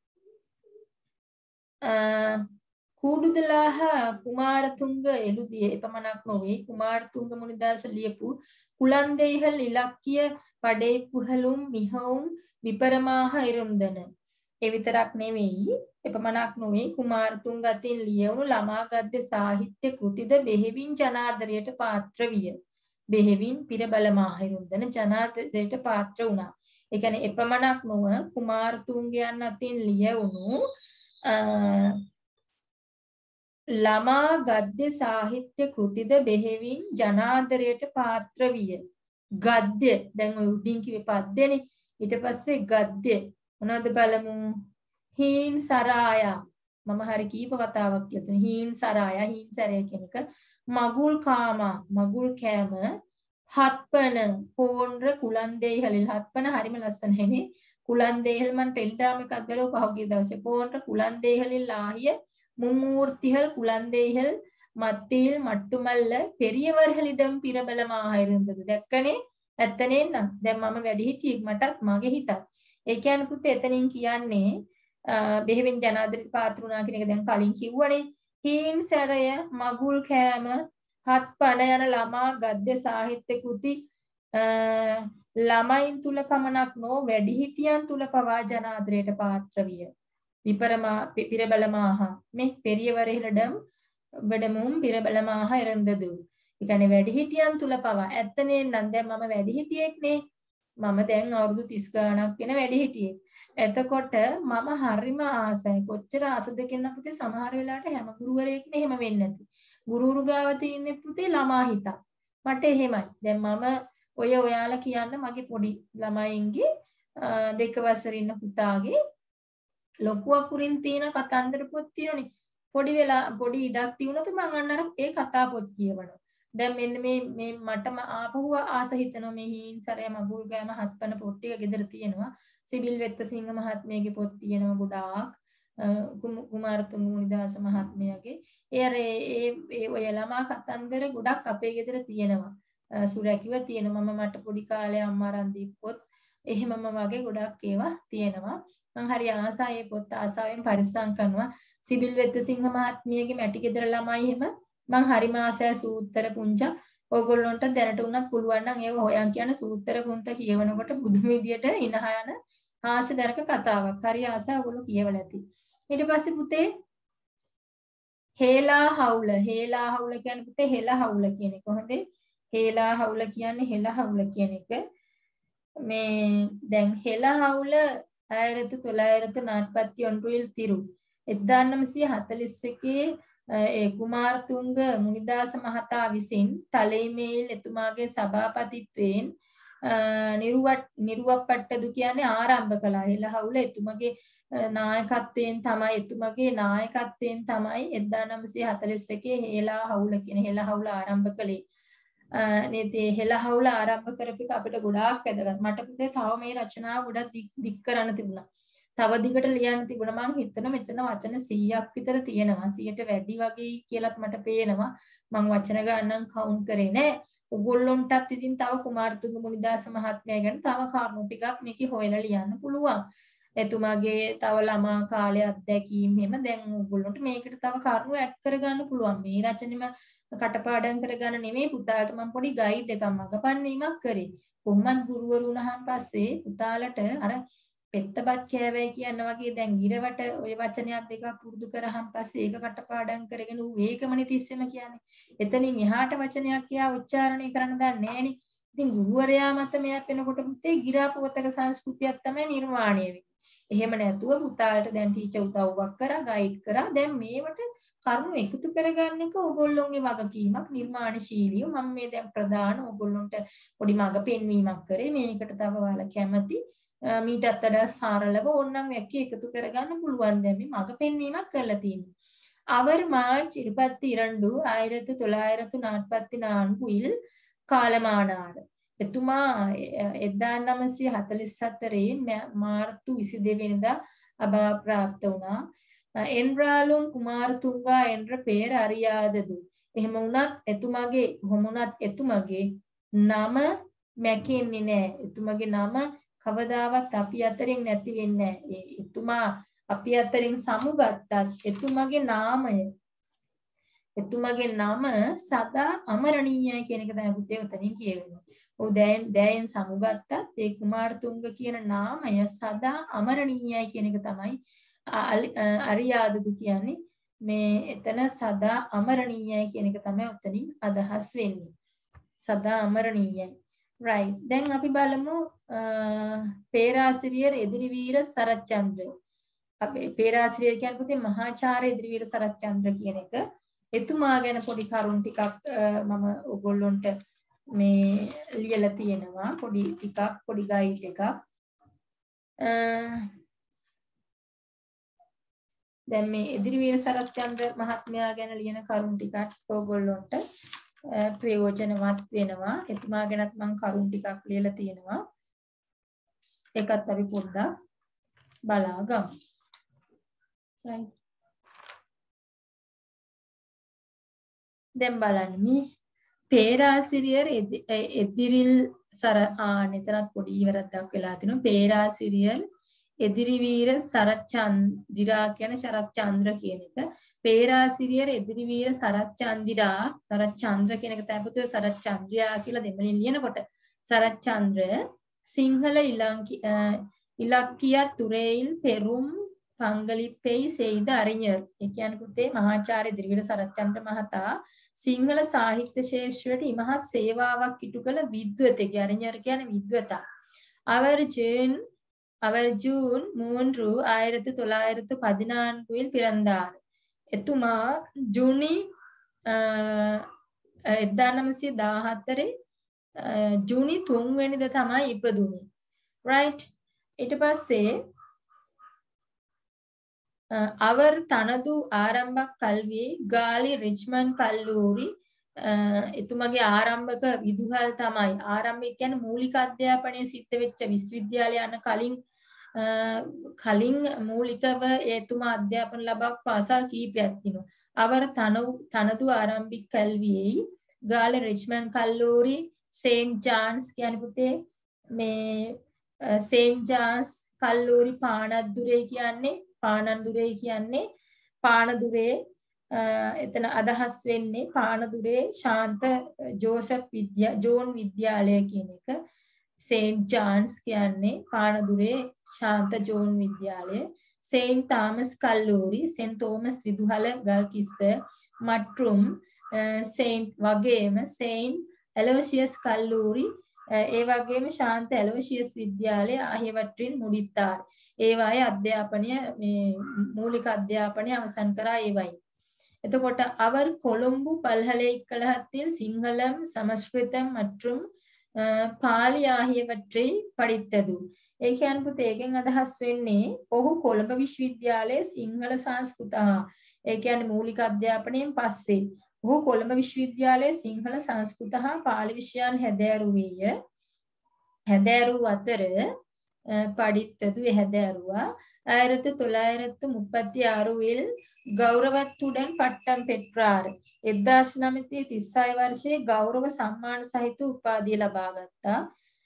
கூடுதலாக குமாரதுங்க எழுதிய එපමණක් නොවේ குமாரதுங்க මුනිදාස ලියපු குழந்தைகள் இலக்கிய படைப்புகளும் மிகவும் විපරමාහ இருந்தன. ඒ විතරක් නෙවෙයි එපමණක් නොවේ කුමාරතුංග අතින් ලියවුණු ළමා ගද්‍ය සාහිත්‍ය කෘතිද බෙහෙවින් ජනාදරයට පාත්‍ර විය. බෙහෙවින් පිරබලමාහ ඉරුන්දන ජනාදරයට පාත්‍ර වුණා. ඒ කියන්නේ එපමණක් නොව කුමාරතුංගයන් අතින් ලියවුණු ළමා ගද්‍ය සාහිත්‍ය කෘතිද බෙහෙවින් ජනාදරයට පාත්‍ර විය. ගද්‍ය දැන් ඔය උඩින් කිව්වේ පද්‍යනේ. ඊට පස්සේ ගද්‍ය මොනවද බලමු. හීන් සරායා මම හරි කීප වතාවක් කියතුනේ හීන් සරායා හීන් සරය කියන එක மகுள் காமா மகுள் කෑම හත්පන போன்ற குழந்தைகளில் හත්පන හරිම ලස්සනයිනේ குழந்தைகள் මන් ටෙලිග්‍රෑම් එකක් ගලව පහුගිය දවසේ போன்ற குழந்தைகளில் ஆகிய மும்மூர்த்திகள் குழந்தைகள் மத்தியில் மட்டுமல்ல பெரியவர்களிடம் பிரபலமாக இருந்தது. දැක්කනේ ඇත්තනේ නම් දැන් මම වැඩි හිටියෙක් මටත් මගේ හිතත් ඒ කියන්නේ පුතේ එතනින් කියන්නේ බෙහෙවින් ජනාදරයට පාත්‍ර වුණා කියන එක දැන් කලින් කිව්වනේ. හීන් සැරය මගුල් කෑම හත්පන යන ළමා ගද්‍ය සාහිත්‍ය කෘති ළමයින් තුල පමණක් නො වැඩිහිටියන් තුල පවා ජනාදරයට පාත්‍ර විය. பிரபலமாக මේ பெரியவர்களிடம் விடமும் பிரபலமாக இருந்தது. ඒ කියන්නේ වැඩිහිටියන් තුල පවා ඇත්තනේ නම් දැන් මම වැඩිහිටියෙක් නේ. මම දැන් අවුරුදු 30 ගාණක් වෙන වැඩිහිටියෙක්. එතකොට මම හරිම ආසයි. කොච්චර ආසද කියන පුතේ සමහර වෙලාවට හැම ගුරුවරයෙක්ම එහෙම වෙන්නේ නැති. ගුරුවරු ගාව තියෙන්නේ පුතේ ළමා හිතක්. මට එහෙමයි. දැන් මම ඔයාලා කියන්න මගේ පොඩි ළමයින්ගේ 2 වසරේ ඉන්න පුතාගේ ලොකු අකුරින් තියෙන කතන්දර පොත් තියෙනනේ. පොඩි ඉඩක් තියුණොත් මම අන්න අර ඒ කතා පොත් කියවනවා. දැන් මෙන්න මේ මටම ආපහු ආස හිතෙනවා මේ හීන් සරය මගුල් ගෑම හත්පන පොත් ටික ගෙදර තියෙනවා. සිබිල් වෙත්තසිංහ මහත්මයාගේ පොත් තියෙනවා ගොඩාක්. කුමාරතුංග මුනිදාස මහත්මයාගේ. ඒ ඔය ළමා කතන්දර ගොඩක් අපේ ගෙදර තියෙනවා. සුරැකිව තියෙනවා. මට පොඩි කාලේ අම්මා අරන් දීපොත් එහෙමම වගේ ගොඩක් ඒවා තියෙනවා. මම හරි ආසයි මේ පොත් ආසාවෙන් පරිස්සම් කරනවා. සිබිල් වෙත්තසිංහ මහත්මියගේ මැටි ගෙදර ළමයි එහෙම මම හරිම ආසයි සූත්‍ර පුංචා ඕගොල්ලන්ට දැනට උනත් පුළුවන් නම් ඒව හොයන් කියන සූත්‍ර පුංචා කියවනකොට බුදුම විදියට ඉනහ යන හාස්‍ය දරක කතාවක්. හරි ආසයි ඕගොල්ලෝ කියවලා ඇති. ඊට පස්සේ පුතේ හේලා හවුල කියන්නේ පුතේ හෙළ හවුල කියන එක. හොඳේ හේලා හවුල කියන්නේ හෙළ හවුල කියන එක. මේ දැන් හෙළ හවුල 1941 තිරු 1941 කුමාරතුංග මුනිදාස මහතා විසින් තලෙමේල් එතුමාගේ සභාපතිත්වයෙන් නිරුවප්පට්ටදු කියන්නේ ආරම්භ කළා. හෙළහවුල එතුමගේ නායකත්වයෙන් තමයි 1941 හෙළහවුල කියන හෙළහවුල ආරම්භ කළේ. නේද? හෙළහවුල ආරම්භ කරපු එක අපිට ගොඩාක් වැදගත්. මට පුතේ තව මේ රචනාව ගොඩක් දික් කරන්න තිබුණා. තව දිගට ලියන්න තිබුණා. මං හිතන මෙතන වචන 100ක් විතර තියෙනවා. 100ට වැඩි වගේ කියලාත් මට පේනවා. මං වචන ගණන් කවුන්ට් කරේ නෑ. ඔයගොල්ලොන්ටත් ඉතින් තව කුමාරතුංග මුනිදාස මහත්මයා ගැන තව කරුණු ටිකක් මේකේ හොයලා ලියන්න පුළුවන්. එතුමාගේ තව ළමා කාලේ අත්දැකීම් එහෙම දැන් ඔයගොල්ලොන්ට මේකට තව කරුණු ඇඩ් කරගන්න පුළුවන්. මේ රචනෙම කටපාඩම් කරගන්න නෙමෙයි පුතාලට මම පොඩි ගයිඩ් එකක් මගපන්වීමක් කරේ. කොහොමත් ගුරුවරු වුණාන් පස්සේ පුතාලට අර පෙත්තපත් කෑවයි කියන වගේ දැන් ඉරවට ඔය වචනයක් දෙකක් පුරුදු කරාන් පස්සේ ඒක කටපාඩම් කරගෙන ඌ ඒකමනේ තිස්සෙම කියන්නේ. එතනින් එහාට වචනයක් කියා උච්චාරණය කරන්න දන්නේ නැහනේ. ඉතින් ගුරුවරයා මත මෙයක් වෙනකොට පුතේ ගිරාපුවතක සංස්කෘතියක් තමයි නිර්මාණය වෙන්නේ. එහෙම නැතුව පුතාලට දැන් ටීචර් උදව්වක් කරා ගයිඩ් කරා දැන් මේවට කරුණු එකතු කරගන්න එක ඕගොල්ලෝගේ වගකීමක් නිර්මාණශීලීව මම මේ දැන් ප්‍රධාන ඕගොල්ලොන්ට පොඩි මඟ පෙන්වීමක් කරේ මේකට තව ඔයාලා කැමති මීටත් වඩා සරලව ඕනනම් එකතු කරගන්න පුළුවන් දැන් මේ මඟ පෙන්වීමක් කරලා තියෙනවා. அவர் மார்ச் 22 1944 காலமானார். එතුමා 1944 මාර්තු 22 වෙනිදා අභාවප්‍රාප්ත වුණා. என்றாலும் குமாரතුංගා என்ற பெயர் அறியாதது. එහෙම වුණත් එතුමගේ නම මැකෙන්නේ නැහැ. එතුමගේ නම කවදාවත් අපි අතරින් නැති වෙන්නේ නැහැ. එතුමා අපි අතරින් සමුගත්තත් එතුමගේ නම සදා අමරණීයයි කියන එක තමයි පුතේ උතනින් කියවෙන්නේ. ඔව් දැන් සමුගත්තත් ඒ කුමාරතුංග කියන නාමය සදා අමරණීයයි කියන එක තමයි අරියාදුදු කියන්නේ. මේ එතන සදා අමරණීයයි කියන එක තමයි උතනින් අදහස් වෙන්නේ. සදා අමරණීයයි. right. දැන් අපි බලමු පේරාසිරියර් එදිරිවීර සරච්චන්ද්‍ර. අපේ පේරාසිරියර් කියන්නේ පුතේ මහාචාර්ය එදිරිවීර සරච්චන්ද්‍ර කියන එක. එතුමා ගැන පොඩි කරුණු ටිකක් මම ඔයගොල්ලොන්ට මේ ලියලා තියෙනවා. පොඩි ගයිඩ් එකක්. දැන් මේ එදිරිවීර සරච්චන්ද්‍ර මහත්මයා ගැන ලියන කරුණු ටිකක් ඔයගොල්ලොන්ට ප්‍රයෝජනවත් වෙනවා. එතුමා ගැනත් මම කරුණු ටිකක් ලියලා තියෙනවා. ඒකත් අපි පොඩ්ඩක් බලාගමු. right. දැන් බලන්න මේ පේරාසිරියර් එදිරිල් එතනත් පොඩි ඉවරක් වෙලා තිනවා. පේරාසිරියර් එදිරිවීර සරච්චන්දිරා කියන සරච්චන්ද්‍ර කියන එක. පේරාසිරියර් එදිරිවීර සරච්චන්ද්‍ර කියන එක තමයි පුතේ සරච්චන්ද්‍රයා කියලා දෙමළෙන් ලියනකොට සරච්චන්ද්‍ර සිංහල ඉලක්කිය තුරේයිල් පෙරුම් පංගලිපෙයි සෙයිද අරිඤර්. ඒ කියන්නේ පුතේ මහාචාර්ය එදිරිවීර සරච්චන්ද්‍ර මහතා සිංහල සාහිත්‍ය ශාස්ත්‍රයට ඉමහත් සේවාවක් ඉටු කළ විද්වතෙක්. අරිඤර් කියන්නේ විද්වතා. அவர் ஜூன் 3 1914 பிறந்தார். එතුමා ජූනි 1914 ජූනි 3 වෙනිදා තමයි ඉපදුනේ. right. ඊට පස්සේ அவர் தனது ආරම්භ කල්වියේ ගාලි රිච්මන්ඩ් කල්ලූරි එතුමගේ ආරම්භක විදුහල් තමයි. ආරම්භය කියන්නේ මූලික අධ්‍යාපනය සිද්ධ වෙච්ච විශ්වවිද්‍යාලය යන කලින් මූලිකව එතුමා අධ්‍යාපන ලබා පාසල් කීපයක් තිනවා. அவர் தனது ආරම්භික කල්වියේ ගාලි රිච්මන්ඩ් කල්ලූරි සේන්ට් ජාන්ස් කියන්නේ පුතේ මේ සේන්ට් ජාන්ස් කල්ලූරි පානදුරේ එතන අදහස් වෙන්නේ පානදුරේ ශාන්ත ජෝන් විද්‍යාලය කියන එක. සේන්ට් ජාන්ස් කියන්නේ පානදුරේ ශාන්ත ජෝන් විද්‍යාලය. සේන්ට් තාමස් කල්ලූරි සෙන්ට් තෝමස් විදුහල ගල්කිස්ස මට්රුම් සේන්ට් වගේම සේන්ට් ඇලෝසියස් කල්ලූරි ඒ වගේම ශාන්ත ඇලෝසියස් විද්‍යාලය ආහිවට්ටින් මුඩිත්තාර. ඒවායේ අධ්‍යාපනය මේ මූලික අධ්‍යාපනය අවසන් කරා ඒවයි. එතකොට அவர் கொழும்பு பல்கலைக்கழகத்தில் சிங்களம் சமஸ்கிருதம் மற்றும் පාලියාහියවට්‍රි පරිත්තදු. ඒ කියන්නේ පුතේ ඒකෙන් අදහස් වෙන්නේ ඔහු කොළඹ විශ්වවිද්‍යාලයේ සිංහල සංස්කෘත ඒ කියන්නේ මූලික අධ්‍යාපනයෙන් පස්සේ ඔහු කොළඹ විශ්වවිද්‍යාලයේ සිංහල සංස්කෘත හා පාලි විෂයන් හැදෑරුවේය. හැදෑරුව අතර படித்தது හැදෑරුවා 1936 கௌரவத்துடன் பட்டம் பெற்றார். 1936 වර්ෂයේ ගෞරව සම්මාන සහිත උපාධිය ලබා ගත්තා.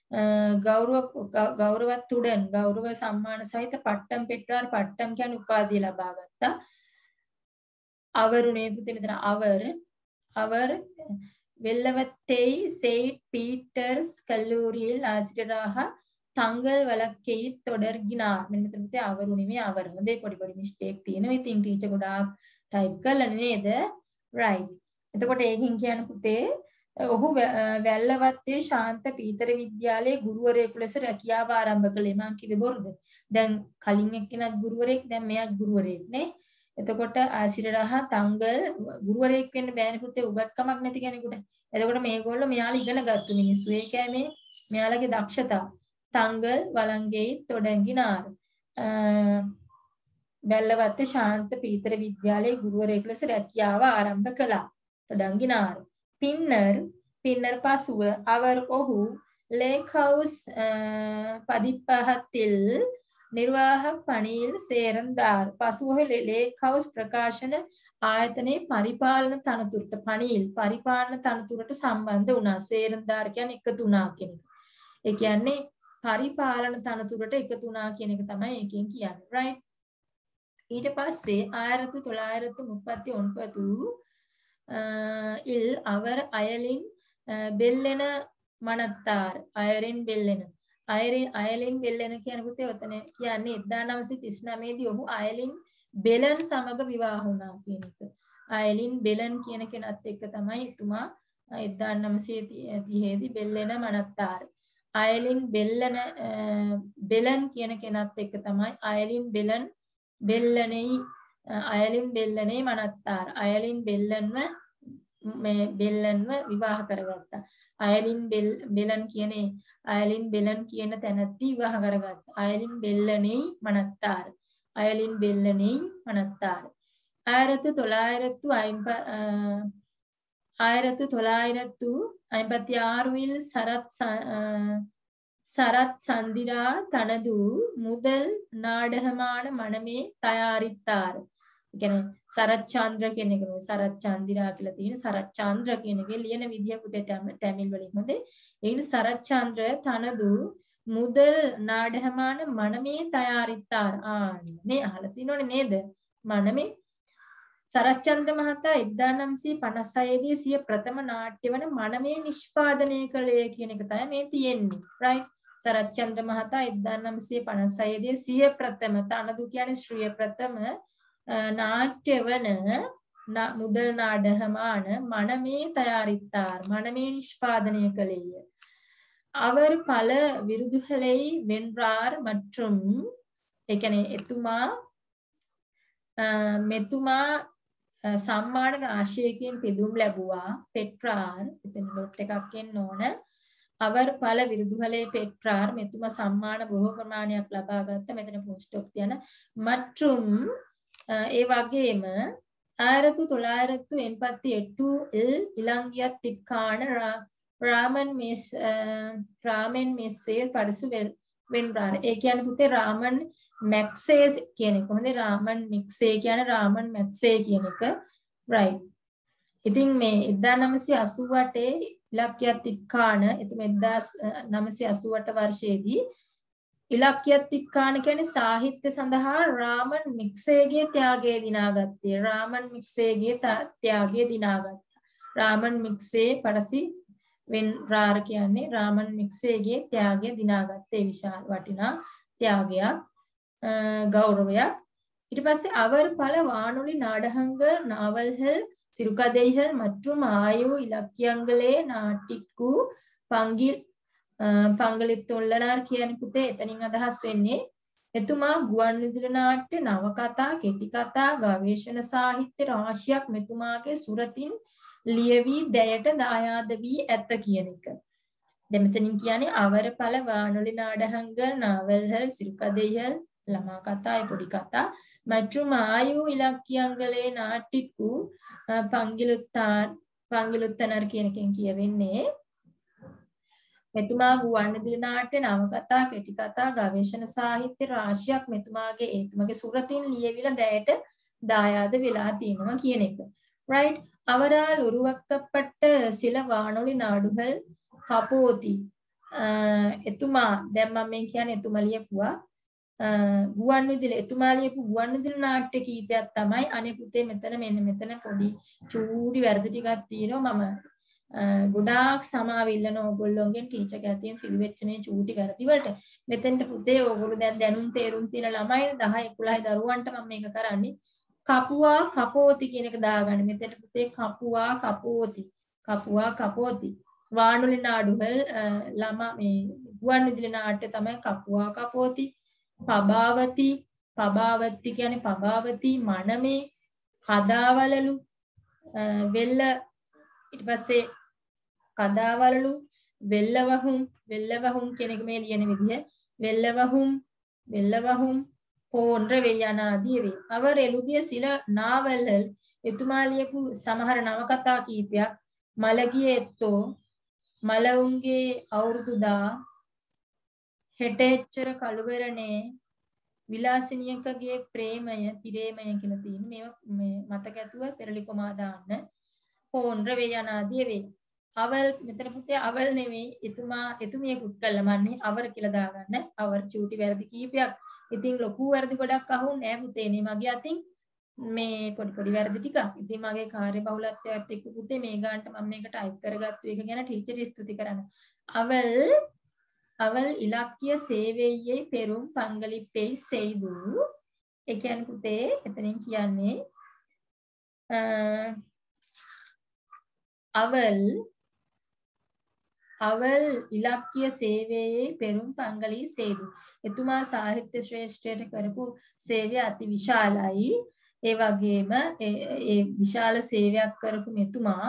ගෞරවத்துடன் ගෞරව සම්මාන සහිත පට්ටම් පෙට්ටාර් පට්ටම් කියන උපාධිය ලබා ගත්තා. அவருනේ පුතේ මෙතන அவர் வெள்ளவத்தை செயின்ட் பீட்டர்ஸ் கல்லூரியில் ஆசிரியராக தங்கள் வழக்கை தொடர்கிறார். මෙන්න මෙතන පුතේ අවරු නෙමෙයි அவர். හොඳේ පොඩි මිස්ටේක් තියෙනවා. ඉතින් ටීචර් ගොඩාක් ටයිප් කරලා නේද? right. එතකොට ඒකෙන් කියන්නේ පුතේ ඔහු වැල්ලවත්තේ ශාන්ත පීතර විද්‍යාලයේ ගුරුවරයෙකු ලෙස රැකියාව ආරම්භ කළේ. මං කිව්වේ බොරුද? දැන් කලින් එක්කෙනත් ගුරුවරයෙක් දැන් මෙයාත් ගුරුවරයෙක් නේ. එතකොට ආශිර්වාහ තංගල් ගුරුවරයෙක් වෙන්න බෑනේ පුතේ උගත්කමක් නැති කෙනෙකුට. එතකොට මේගොල්ලෝ මෙයාලා ඉගෙන ගත්තු මිනිස්සු. ඒකයි මේ මෙයාලගේ දක්ෂතාව. තංගල් වළංගෙයි තොඩංගිනාර. වැල්ලවත්තේ ශාන්ත පීතර විද්‍යාලයේ ගුරුවරයෙකු ලෙස රැකියාව ආරම්භ කළා. තොඩංගිනාර. பின்னர் பசுவ அவர் ඔහු லேக் ஹவுஸ் பதிப்பகத்தில் නිර්වාහක පණිවිඩ සේරන්දාර්. පසුව ලේක් හවුස් ප්‍රකාශන ආයතනයේ පරිපාලන තනතුරට පරිපාලන තනතුරට සම්බන්ධ වුණා. සේරන්දාර් කියන්නේ එකතු වුණා කියන එක. ඒ කියන්නේ පරිපාලන තනතුරට එකතු වුණා කියන එක තමයි ඒකෙන් කියන්නේ. right. ඊට පස්සේ 1939 இல் அவர் அயலின் பெல்லென மணத்தார். අයරින් බෙල්ලෙන කියන පුතේ ඔතන කියන්නේ 1939 දී ඔහු අයලින් බෙලන් සමග විවාහ වුණා කියන එක. අයලින් බෙලන් කියන කෙනත් එක්ක තමයි එතුමා 1930 දී බෙල්ලෙන මනත්තාර. අයලින් බෙලන් කියන කෙනත් එක්ක තමයි අයලින් බෙල්ලනේ මනත්තාර. අයලින් බෙල්ලන්ව විවාහ කරගත්තා. අයලින් බෙලන් කියන තැනැත්ති විවාහ කරගත්තා. අයලින් බෙල්ලනේ මනත්තාර. 1956 சரத் சந்திரா தனது முதல் நாடகமான மனமே தயாரித்தார். කියන්නේ සරත් චන්ද්‍ර කියන එක නෙවෙයි සරත් චන්දිරා කියලා තියෙන සරත් චන්ද්‍ර කියන එකේ ලියන විදිය පුතේ තමිල් වලින් හොඳේ. ඒකින සරත් චන්ද්‍ර තනදු මුදල් නාඩහමාන මනමේ තයාරිත්තාර. නේ අහලා තියෙනවනේ නේද? මනමේ සරත් චන්ද්‍ර මහතා 1956 දී සිය ප්‍රථම නාට්‍ය වන මනමේ නිෂ්පාදනය කළේ කියන එක තමයි මේ තියෙන්නේ. right. සරත් චන්ද්‍ර මහතා 1956 දී සිය ප්‍රථම තනදු කියන්නේ ශ්‍රිය ප්‍රථම நாட்டிய வன முதல் நாடகமான மனமே தயாரித்தார். மனமே நிஷ்பாதனை கலைய அவர் பல விருதுகளை வென்றார் மற்றும் මෙතුමා සම්මාන රාශියකින් පිදුම් ලැබුවා. பெற்றார் එතන ඩොට් එකක් එන්න ඕන. அவர் பல விருதுகளை பெற்றார். මෙතුමා සම්මාන බොහෝ ප්‍රමාණයක් ලබා ගත්තා. මෙතන ෆුල් ස්ටොප් තියන மற்றும் ඒ වගේම 1988 இலங்கையத்திற்கான ராமன் மெஸ்ஸேல் பரிசு வென்றார். ඒ කියන්නේ පුතේ රාමන් මැක්සේ කියන එක. හොඳේ රාමන් මික්සේ කියන්නේ රාමන් මැක්සේ කියන එක. right. ඉතින් මේ 1988 ඉලක්කයත්තික්කාන එතුම 1988 වර්ෂයේදී ඉලක්කයත්තික්කාන කියන්නේ සාහිත්‍ය සඳහා රාමන් මික්සේගේ ත්‍යාගය දිනාගත්තේ. රාමන් මික්සේගේ ත්‍යාගය දිනාගත්තා. රාමන් මික්සේ පරසි වෙන්රාර කියන්නේ රාමන් මික්සේගේ ත්‍යාගය දිනාගත්තේ. විශාල වටිනා ත්‍යාගයක් கௌரவයක්. ඊට පස්සේ அவர் பல வானொலி நாடகங்கள் நாவல்கள் சிறுகதைகள் மற்றும் ஆய்வு இலக்கியங்களே நாட்டிற்கு පංගලිත්තුල්ලනාර් කියන පුතේ එතනින් අදහස් වෙන්නේ එතුමා ගුවන් විදුලි නාට්‍ය නවකතා කෙටි කතා ගවේෂණ සාහිත්‍ය රාශියක් මෙතුමාගේ සුරතින් ලියවි දැයට දායාද වී ඇත කියන එක. දැන් මෙතනින් කියන්නේ අවරපල வானொலி நாடகங்கள் நாவல்கள் சிறுகதைகள் ළමා කතා පොඩි කතා மற்றும் ආයු ඉලක්කයන්ගලේ නාටිකු පංගිලුත්තනර් කියන එකෙන් කියවෙන්නේ මෙතුමා ගුවන්විදුලි නාට්‍ය නවකතා කෙටි කතා ගවේෂණ සාහිත්‍ය රාශියක් එතුමගේ සුරතින් ලියවිලා දැයට දායාද වෙලා තියෙනවා කියන එක. right அவரால் உருவாக்கப்பட்ட சில வானொலி நாடுகள் කපෝති එතුමා දැන් මම මේ කියන්නේ එතුමා ලියපුවා එතුමා ලියපු ගුවන්විදුලි නාට්‍ය කීපයක් තමයි අනේ පුතේ මෙතන පොඩි චූටි වැරදි ටිකක් තියෙනවා මම ගොඩාක් සමාව ඉල්ලන ඕගොල්ලෝගෙන් ටීචර් ගැතියෙන් සිදුවෙච්ච මේ චූටි වැරදි වලට මෙතෙන්ට පුතේ ඕගොල්ලෝ දැන් දැනුම් තේරුම් තියෙන ළමයි 10 11 දරුවන්ට මම මේක කරන්නේ කපුවා කපෝති කියන එක දාගන්න මෙතෙන්ට පුතේ කපුවා කපෝති வானொலி நாடுகள் ළමා මේ ගුවන්විදුලි නාට්‍ය තමයි කපුවා කපෝති පබාවති කියන්නේ පබාවති මනමේ කදාවලලු වෙල්ල ඊට පස්සේ කදාවලලු வெள்ளவகும் කියන එක මේ ලියන විදිහ வெள்ளவகும் போன்ற வெய்யானாதியவே அவர் எழுதிய சில நாவல்கள் එතුමා ලියපු සමහර නවකතා කීපයක් මලගිය එත්තෝ මලවුන්ගේ අවුරුදුදා හෙටෙච්චර කළුවරනේ විලාසිනියකගේ ප්‍රේමය කියලා තියෙන මේ මතක ඇතුව පෙරලිකොමා දාන්න போன்ற වෙයනාදී අවල් මෙතන පුතේ අවල් නෙමෙයි එතුමියකුත් කළමන්නේ අවර කියලා දාගන්න අවර චූටි වැරදි කීපයක් ඉතින් ලොකු වැරදි ගොඩක් අහුන්නේ නැහැ පුතේ නේ මගේ අතින් මේ පොඩි වැරදි ටිකක් ඉතින් මගේ කාර්ය බහුලත්වයත් එක්ක පුතේ මේ ගානට මම මේක ටයිප් කරගත්තු එක ගැන ටීචර් ස්තුති කරන්න අවල් ඉලක්කීය සේවයේ පෙරුම් පංගලිප්පෙයි සෙයිදු ඒ කියන්නේ පුතේ එතනින් කියන්නේ අවල් ඉලක්කීය සේවයේ පෙරුම් පංගලී සේදු එතුමා සාහිත්‍ය ශ්‍රේෂ්ඨයට කරපු සේවය අති විශාලයි ඒ වගේම ඒ විශාල සේවයක් කරපු මෙතුමා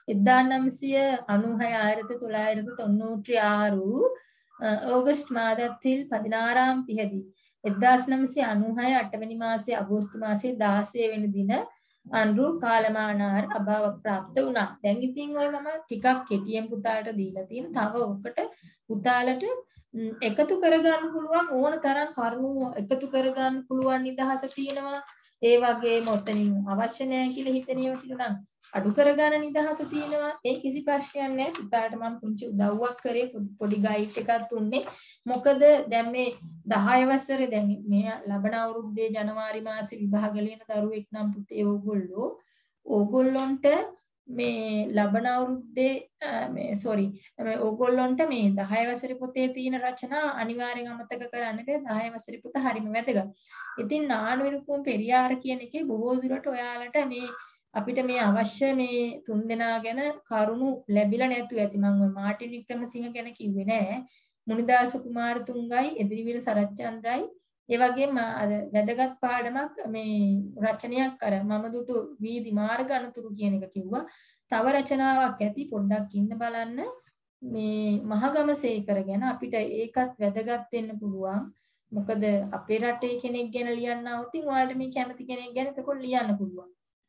1996 1996 ஆகஸ்ட் மாதத்தில் 16ஆம் தேதி 1996 8වෙනි මාසයේ අගෝස්තු මාසයේ 16 වෙනි දින අනුරු කාලමානාර අභාව પ્રાપ્ત වුණා. දැන් ඉතින් ඔය මම ටිකක් කෙටියෙන් පුතාලට දීලා තියෙන. තව ඔකට පුතාලට එකතු කරගන්න පුළුවන් ඕන තරම් කරුණු එකතු කරගන්න පුළුවන් නිදහස තියෙනවා. ඒ වගේම ඔතනින් අවශ්‍ය නැහැ කියලා හිතන ඒවා තියෙනවා නම් අඩු කරගන්න නිදහස තියෙනවා. ඒ කිසි ප්‍රශ්නයක් නැහැ. පුතාලට මම පුංචි උදව්වක් කරේ පොඩි ගයිඩ් එකක් දුන්නේ. මොකද දැන් මේ 10 වසරේ දැන් මේ ලබන අවුරුද්දේ ජනවාරි මාසේ විභාග ලියන දරුවෙක් නම් පුතේ ඕගොල්ලොන්ට මේ ලබන අවුරුද්දේ මේ ඕගොල්ලොන්ට මේ 10 වසරේ පොතේ තියෙන රචනා අනිවාර්යෙන් අමතක කරන්න බෑ. 10 වසරේ පොත හරිම වැදගත්. ඉතින් නානවිරුපුම් පෙරියාර කියන එකේ බොහෝ දුරට ඔයාලට මේ අපිට මේ අවශ්‍ය මේ තුන්දෙනා ගැන කරුණු ලැබිලා නැතුව ඇති. මම මාටින් වික්‍රමසිංහ ගැන කිව්වේ නෑ. මුනිදාස කුමාරතුංගයි එදිරිවීර සරච්චන්ද්‍රයි ඒ වගේම වැදගත් පාඩමක් මේ රචනයක් අර මම දුටු වීදි මාර්ග අනතුරු කියන එක කිව්වා. තව රචනාවක් ඇති පොඩ්ඩක් ඉන්න බලන්න මේ මහගමසේකර ගැන අපිට ඒකත් වැදගත් වෙන්න පුළුවන්. මොකද අපේ රටේ කෙනෙක් ගැන ලියන්න આવුත් ඔයාලට මේ කැමති කෙනෙක් ගැන එතකොට ලියන්න පුළුවන්.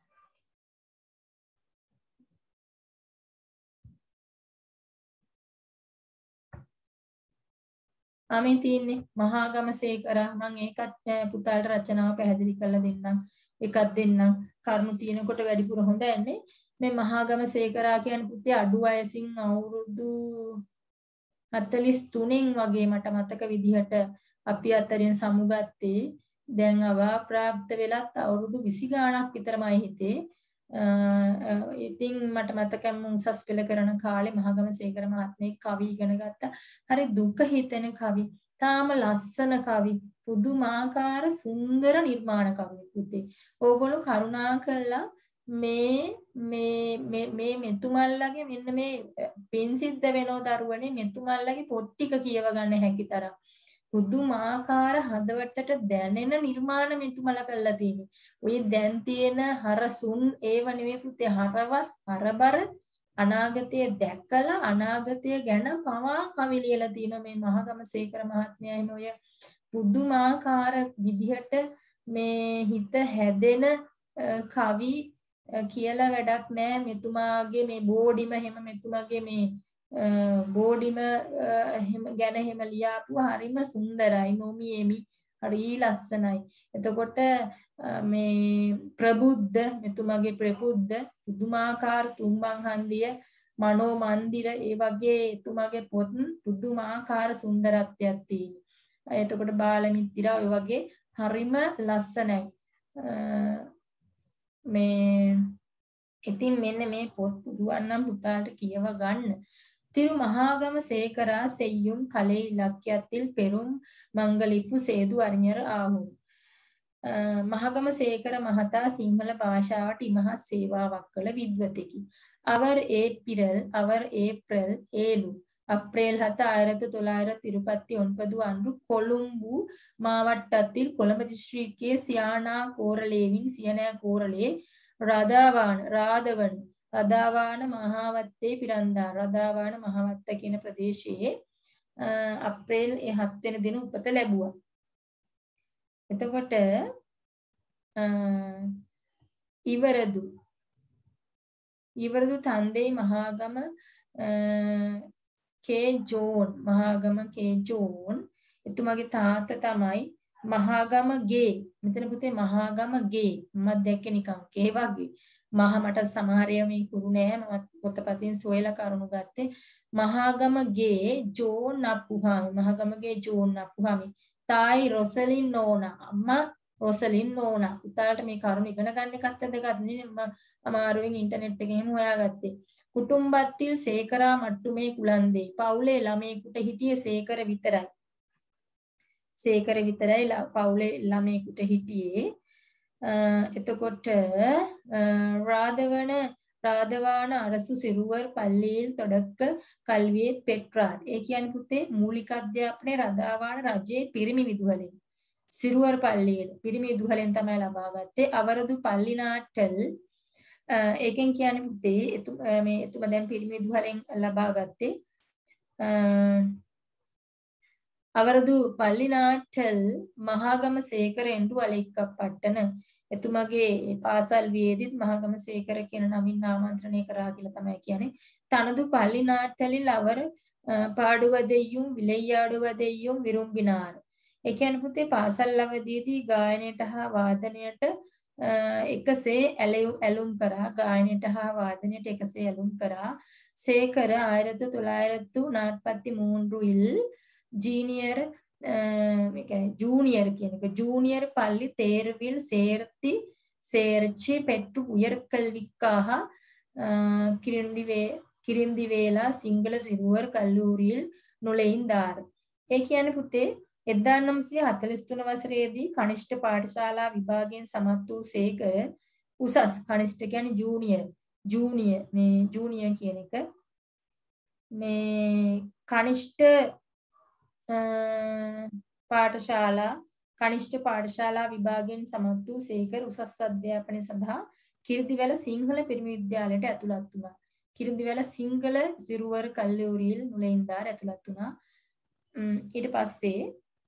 මේ තියෙන්නේ මහාගමසේකර මම ඒකත් පුතාලට රචනාව පැහැදිලි කරලා දෙන්නම්. එකක් දෙන්නම්. කරුණු තියෙනකොට වැඩිපුර හොඳ යන්නේ. මේ මහාගමසේකරා කියන්නේ පුතේ අඩු වයසින් අවුරුදු 43න් වගේ මට මතක විදිහට අපි අතරින් සමුගත්තේ. දැන් අවා ප්‍රාප්ත වෙලත් අවුරුදු 20 ගාණක් විතරමයි හිතේ. ඉතින් මට මතකයි මම උසස් පෙළ කරන කාලේ මහගමසේකර මහත්මයෙක් කවි ඉගෙන ගත්තා. හරි දුක හිතෙන කවි. තාම ලස්සන කවි. පුදුමාකාර සුන්දර නිර්මාණ කවි පුතේ. ඕගොල්ලෝ කරුණාකරලා මේ මෙතුමල්ලගේ මෙන්න මේ පින් සිද්ධ වෙනෝ දරුවනේ මෙතුමල්ලගේ පොත් ටික කියව ගන්න හැකි තරම් පුදුමාකාර හදවතට දැනෙන නිර්මාණ මෙතුමලා කරලා තියෙන්නේ. ඔය දැන් තියෙන හරසුන් ඒව නෙමෙයි පුතේ හරවත් හරබර අනාගතය දැකලා අනාගතය ගැන පවා කවි ලියලා තියෙනවා මේ මහගමසේකර මහත්මයා. එහෙම ඔය පුදුමාකාර විදිහට මේ හිත හැදෙන කවි කියලා වැඩක් නෑ. මෙතුමාගේ මේ බෝඩිම එහෙම මෙතුමාගේ මේ බෝඩිම ගැන එහෙම ලියාපුවා හරිම සුන්දරයි. නොමියෙමි හරි ලස්සනයි. එතකොට මේ ප්‍රබුද්ධ මෙතුමාගේ ප්‍රබුද්ධ පුදුමාකාර තුම්බන් හන්දිය මනෝ මන්දිර ඒ වගේ එතුමාගේ පොත් පුදුමාකාර සුන්දරත්වයක් තියෙනවා. එතකොට බාලමිත්තිරා ඔය වගේ හරිම ලස්සනයි. මේ ඉතින් මෙන්න මේ පොත් පුළුවන් නම් පුතාලට කියව ගන්න. திருமகாகம சேகரா செய்யும் கலை இலக்கியத்தில் பெரும் மங்களிப்பு செய்து அறிஞர் ஆகும். මහගම සේකර මහතා සිංහල භාෂාවට ඉමහත් සේවාවක් කළ විද්වතෙකි. அவர் ஏப்ரல் 7 அப்ரேல் 1929 அன்று கொழும்பு மாவட்டத்தில் கொழும்பு டிஸ்ட்ரிக்டே සියානා කෝරළේවින් සියනෑ කෝරළේ රදාවාන මහවත්තේ පිරන්දා. රදාවාන මහවත්ත කියන ප්‍රදේශයේ අප්‍රේල් 7 වෙනි දින උපත ලැබුවා. එතකොට ඉවරදු තන්දේ මහාගම ජෝන් එතුමාගේ තාත්තා තමයි මහාගමගේ. මෙතන පුතේ මහාගමගේ මම දැක්කේ නිකන් කේ වගේ. මහ මට සමහරය මේ කුරු නෑ. මම පොතපතින් සොයලා කරුණු ගත්තේ. මහාගමගේ ජෝන් අප්පුහාමි. මහාගමගේ ජෝන් අප්පුහාමි. තායි රොසලින් නෝනා. අම්මා රොසලින් නෝනා. පුතාලට මේ කරුණ ඉගෙන ගන්න එකත් වැදගත් නේ. මම අමාරුවෙන් ඉන්ටර්නෙට් එකෙන් එහෙම හොයාගත්තේ. කුටුම්බத்தில் සේකරා මට්ටුමේ කුලන්දේ. පවුලේ ළමයෙකුට හිටියේ සේකර විතරයි. සේකර විතරයි පවුලේ ළමයෙකුට හිටියේ. එතකොට ராதவான அரசு சிறுவர் பள்ளியில் தொடக்க கல்வியை பெற்றார். ඒ කියන්නේ පුතේ මූලික අධ්‍යාපනය රදාවාන රජයේ පිරිමි විදුහලෙන් සිරුවර් පල්ලියේ පිරිමි විදුහලෙන් තමයි ලබා ගත්තේ. අවරදු පල්ලි නාට්‍යල් ඒකෙන් කියන්නේ පුතේ එතුමා දැන් පිරිමි විදුහලෙන් ලබා ගත්තේ. අවරදු පල්ලි නාට්‍යල් මහාගම සේකර ಎಂದು අලෙක්කප්පට්ටන. එතුමාගේ පාසල් වියේදීත් මහගම සේකර කියන නමින් නාමන්ත්‍රණය කරා කියලා තමයි කියන්නේ. තනදු පල්ලි නාට්‍යලිல் அவர் පාඩුවදෙයිயும் විලෙයාඩුවදෙයිயும் විරුම්බිනාர். ඒ කියන්නේ පුතේ පාසල් අවදීදී ගායනයට හා වාදනයට එකසේ ඇලුම් කරා. ගායනයට හා වාදනයට එකසේ ඇලුම් කරා. සේකර 1943 ஜீனியர் ஜூனியர் ஜூனியர் பள்ளி தேர்வில் சேர்ச்சி பெற்று உயர்கல்விக்காக கிரிந்திவேலா සිංහල සිරුවර් කල්ලූරිயில் நுழைந்தார். ඒ කියන්නේ පුතේ 1943 වසරේදී කනිෂ්ඨ පාඨශාලා විභාගයෙන් සමත් වූ සේකර උසස් කනිෂ්ඨ කියන්නේ ජූනියර් කියන එක මේ කනිෂ්ඨ කනිෂ්ඨ පාඨශාලා විභාගයෙන් සමත් වූ සේකර උසස් අධ්‍යාපනය සඳහා කිරිඳිවැල සිංහල පිරිමි විද්‍යාලයට ඇතුළත් වුණා. කිරිඳිවැල සිංහල සිරුවර් කල්ලූරිயில் நுழைந்தார் ඇතුළත් වුණා. ඊට பஸ்සේ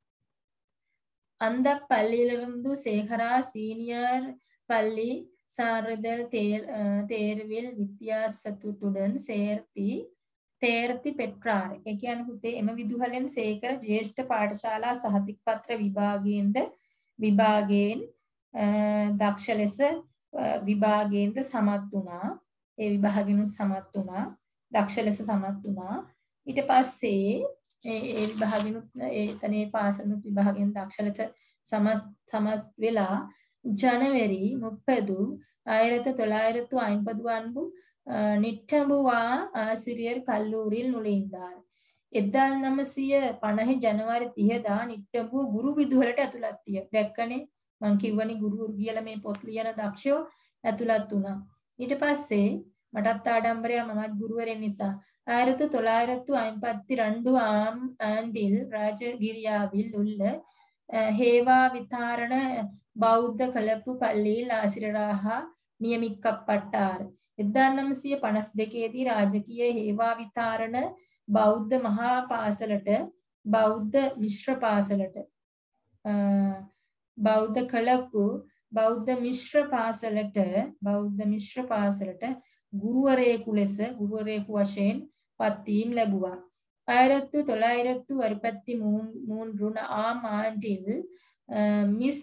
அந்த பள்ளியிலிருந்து சேகரா சீனியர் பள்ளி சாரதல் தேர்வில் வித்தியாசத்துடன் තේර්ති பெற்றார். ඒ කියන්නේ පුතේ එම විදුහලෙන් සේකර ජ්‍යෙෂ්ඨ පාඨශාලා සහතික පත්‍ර විභාගයෙන් දක්ෂ ලෙස විභාගයෙන්ද සමත් වුණා. ඒ විභාගෙන් සමත් වුණා. දක්ෂ ලෙස සමත් වුණා. ඊට පස්සේ ඒ විභාගෙන් එතනේ පාසලුත් විභාගයෙන් දක්ෂ ලෙස සමත් වෙලා ජනවரி 30 1950 අன்று නිට්ටඹුවා ආසිරියර් කල්ලූරිயில் நுழைந்தார். 1950 ජනවාරි 30 දා නිට්ටඹුව ගුරු විදුහලට ඇතුළත් විය. දැක්කනේ මං කිව්වනේ ගුරු කියලා මේ පොත් ලියන දක්ෂයෝ ඇතුළත් වුණා. ඊට පස්සේ මටත් ආඩම්බරයක් මමත් ගුරුවරයෙක් නිසා 1952 ஆண்டில் ராஜகிரியாவில் உள்ள ஹேவா விதாரண பௌத்த கலப்பு பள்ளியில் ஆசிரியராக நியமிக்கப்பட்டார். 1952 දී රාජකීය හේවා විතරණ බෞද්ධ මහා පාසලට බෞද්ධ මිශ්‍ර පාසලට බෞද්ධ කලප්පු බෞද්ධ මිශ්‍ර පාසලට ගුරුවරයෙකු ලෙස ගුරුවරයෙකු වශයෙන් පත්වීම ලැබුවා. 1963 ஆம் ஆண்டில் මිස්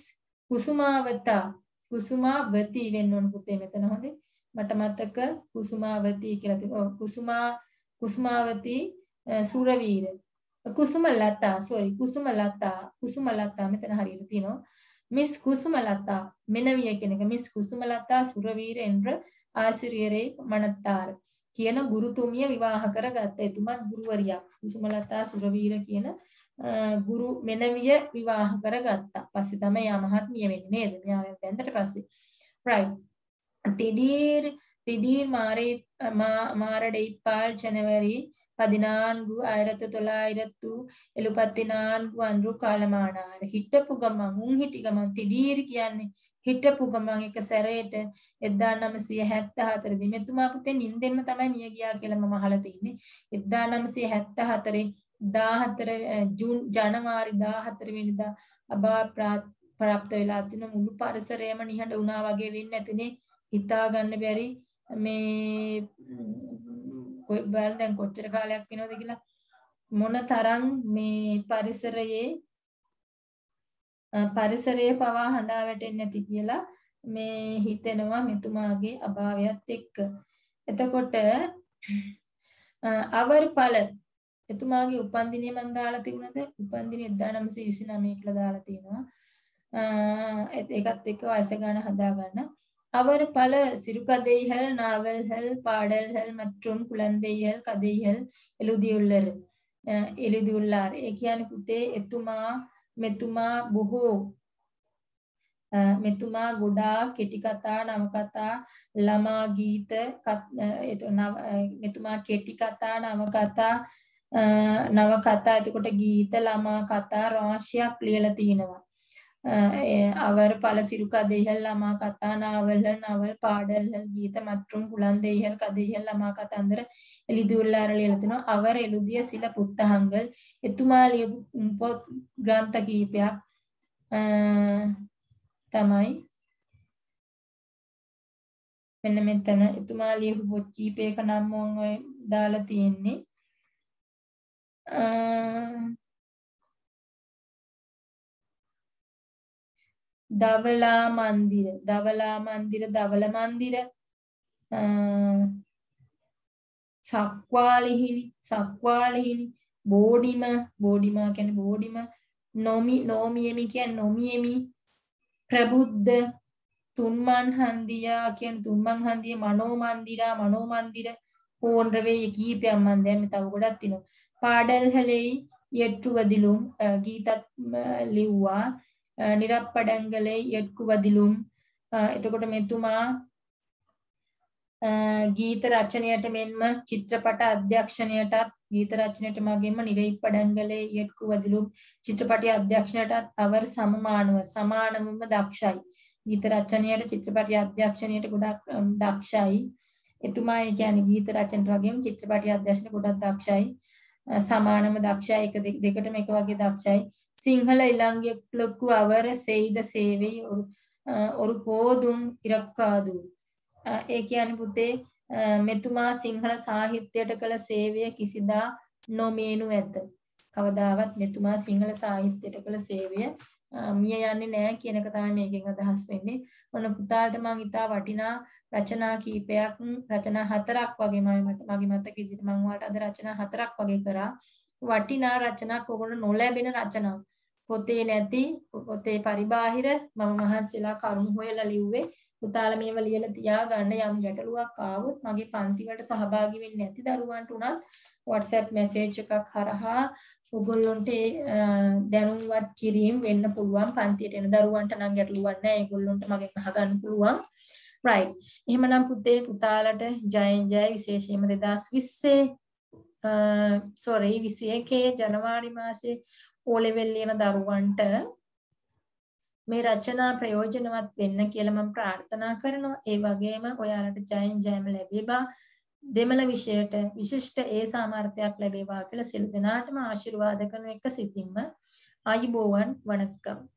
කුසුමාවති වෙන්න ඕන පුතේ මෙතන හොඳේ මට මතක කුසුමාවති කියලා තියෙනවා. කුසුමාවති සුරවීර කුසුමලතා මෙතන හරියට තියෙනවා. மிஸ் குசுமலதா මෙනවිය කියන එක මිස් කුසුමලතා සුරවීර என்ற ආසිරියරේ මනත්තාර කියන ගුරුතුමිය විවාහ කරගත්ත. එතුමත් ගුරුවරියක්. කුසුමලතා සුරවීර කියන ගුරු මෙනවිය විවාහ කරගත්තා. පස්සේ තමයි යා මහත්මිය වෙන්නේ නේද? මෙයා වැන්දට පස්සේ. right. திடீர் மாரடைப்பால் ஜனவரி 14 අன்று කාලමානාර හිටපු ගමන් හිටි ගමන් තිඩීර් කියන්නේ හිටපු ගමන් එක සැරේට 1974 දී මෙතුමා පුතේ නින්දෙන්ම තමයි මිය ගියා කියලා මම අහලා තින්නේ. 1974 ජනවාරි 14 වෙනිදා අබා ප්‍රාප්ත වෙලා තින මුළු පරිසරයම නිහඬ වුණා වගේ වෙන්නේ නැතිනේ. හිතා ගන්න බැරි මේ දැන් කොච්චර කාලයක් වෙනවද කියලා මොන තරම් මේ පරිසරයේ පවා හඬා වැටෙන්නේ නැති කියලා මේ හිතෙනවා මෙතුමාගේ අභාවයත් එක්ක. එතකොට අවර්පල එතුමාගේ උපන්දිනය මම දාලා තිබුණද? උපන්දිනය 1929 කියලා දාලා තියෙනවා. ඒකත් එක්ක වයස ගන්න හදාගන්න. அவர் பல சிறுகதைகள், நாவல்கள், பாடல்கள் மற்றும் குழந்தைகள் கதைகள் எழுதியுள்ளார். ඒ කියන්නේ පුතේ මෙතුමා ගොඩාක් කෙටි කතා, නවකතා, ළමා ගීත මෙතුමා කෙටි කතා, නවකතා එතකොට ගීත, ළමා කතා රාශියක් ලියලා තිනවා. அவர் பல சிறுகதைகள், லமா கதா, நாவல், பாடல்கள், கீத மற்றும் குழந்தைகள் கதைகள், லமா கதாந்திர எழுதியுள்ளார்கள் எழுதினோம். அவர் எழுதிய சில புத்தகங்கள் එතුමා ලියපු ග්‍රන්ථ කීපයක් තමයි මෙන්න මෙතන එතුමා ලියපු පොත් කීපයක නම් මම ඔය දාලා තියෙන්නේ. දවල මන්දිර සක්වාලිහිනි බෝඩිම කියන්නේ බෝඩිම නොමියමි කියන්නේ නොමියමි ප්‍රබුද්ධ තුන්මන් හන්දියා කියන්නේ තුන්මන් හන්දිය මනෝමන්දිර போன்றவை කීපයක් මම දැන් මේ තව ගොඩක් තියෙනවා. පාඩල්හලේ යෙට්ටුවදිලුම් ගීතත් ලිව්වා. නිරප්පඩංගලේ යෙට්කුවදිලුම් එතකොට මෙතුමා ගීත රචනයට මෙන්ම චිත්‍රපට අධ්‍යක්ෂණයටත් ගීත රචනයට මගෙන්ම නිරප්පඩංගලේ යෙට්කුවදිලුම් චිත්‍රපටි අධ්‍යක්ෂණයටත් அவர் සමානවම දක්ෂයි. ගීත රචනයට චිත්‍රපටි අධ්‍යක්ෂණයට ගොඩක් දක්ෂයි. එතුමා ඒ කියන්නේ ගීත රචනයට වගේම චිත්‍රපටි අධ්‍යක්ෂණයට ගොඩක් දක්ෂයි. සමානම දක්ෂයි. එක දෙකටම එක වගේ දක්ෂයි. சிங்கள இலங்கைகளுக்கு அவர் செய்த சேவை ஒரு போதும் ඉරක්කාදු. ඒ කියන්නේ පුතේ මෙතුමා සිංහල සාහිත්‍යයට කළ සේවය කිසිදා නොමියනු ඇත. කවදාවත් මෙතුමා සිංහල සාහිත්‍යයට කළ සේවය මිය යන්නේ නැහැ කියන එක තමයි මේකෙන් අදහස් වෙන්නේ. මොන පුතාට මම ඉතා වටිනා රචනා කීපයක් රචනා 4ක් වගේ මගේ මතක ඉදිරියට මම ඔයාලට අද රචනා 4ක් වගේ කරා. වටිනා රචනාවක් ඔයගොල්ලෝ නොලැබෙන රචනා. පොතේ නැති පොතේ පරිබාහිර මම මහන්සිලා කරුණු හොයලා ලිව්වේ. පුතාලා මේව ලියලා තියාගන්න යම් ගැටලුවක් ආවොත් මගේ පන්ති වලට සහභාගී වෙන්නේ නැති දරුවන්ට උනත් WhatsApp message එකක් හරහා ඔයගොල්ලන්ට දැනුම්වත් කිරීම වෙන්න පුළුවන්. පන්තියට එන දරුවන්ට නම් ගැටලුවක් නැහැ. ඒගොල්ලන්ට මගෙන් අහගන්න පුළුවන්. right. එහෙමනම් පුතේ පුතාලට ජය විශේෂයෙන්ම 2021 ජනවාරි මාසේ O level ලියන දරුවන්ට මේ රචනා ප්‍රයෝජනවත් වෙන්න කියලා මම ප්‍රාර්ථනා කරනවා. ඒ වගේම ඔයාලට ජයෙන් ජයම ලැබේවා. දෙමළ විෂයට විශිෂ්ට ඒ සාමර්ථ්‍යයක් ලැබේවා කියලා සියලු දෙනාටම ආශිර්වාද කරන එක සිතින්ම ආයුබෝවන් වණක්කම්.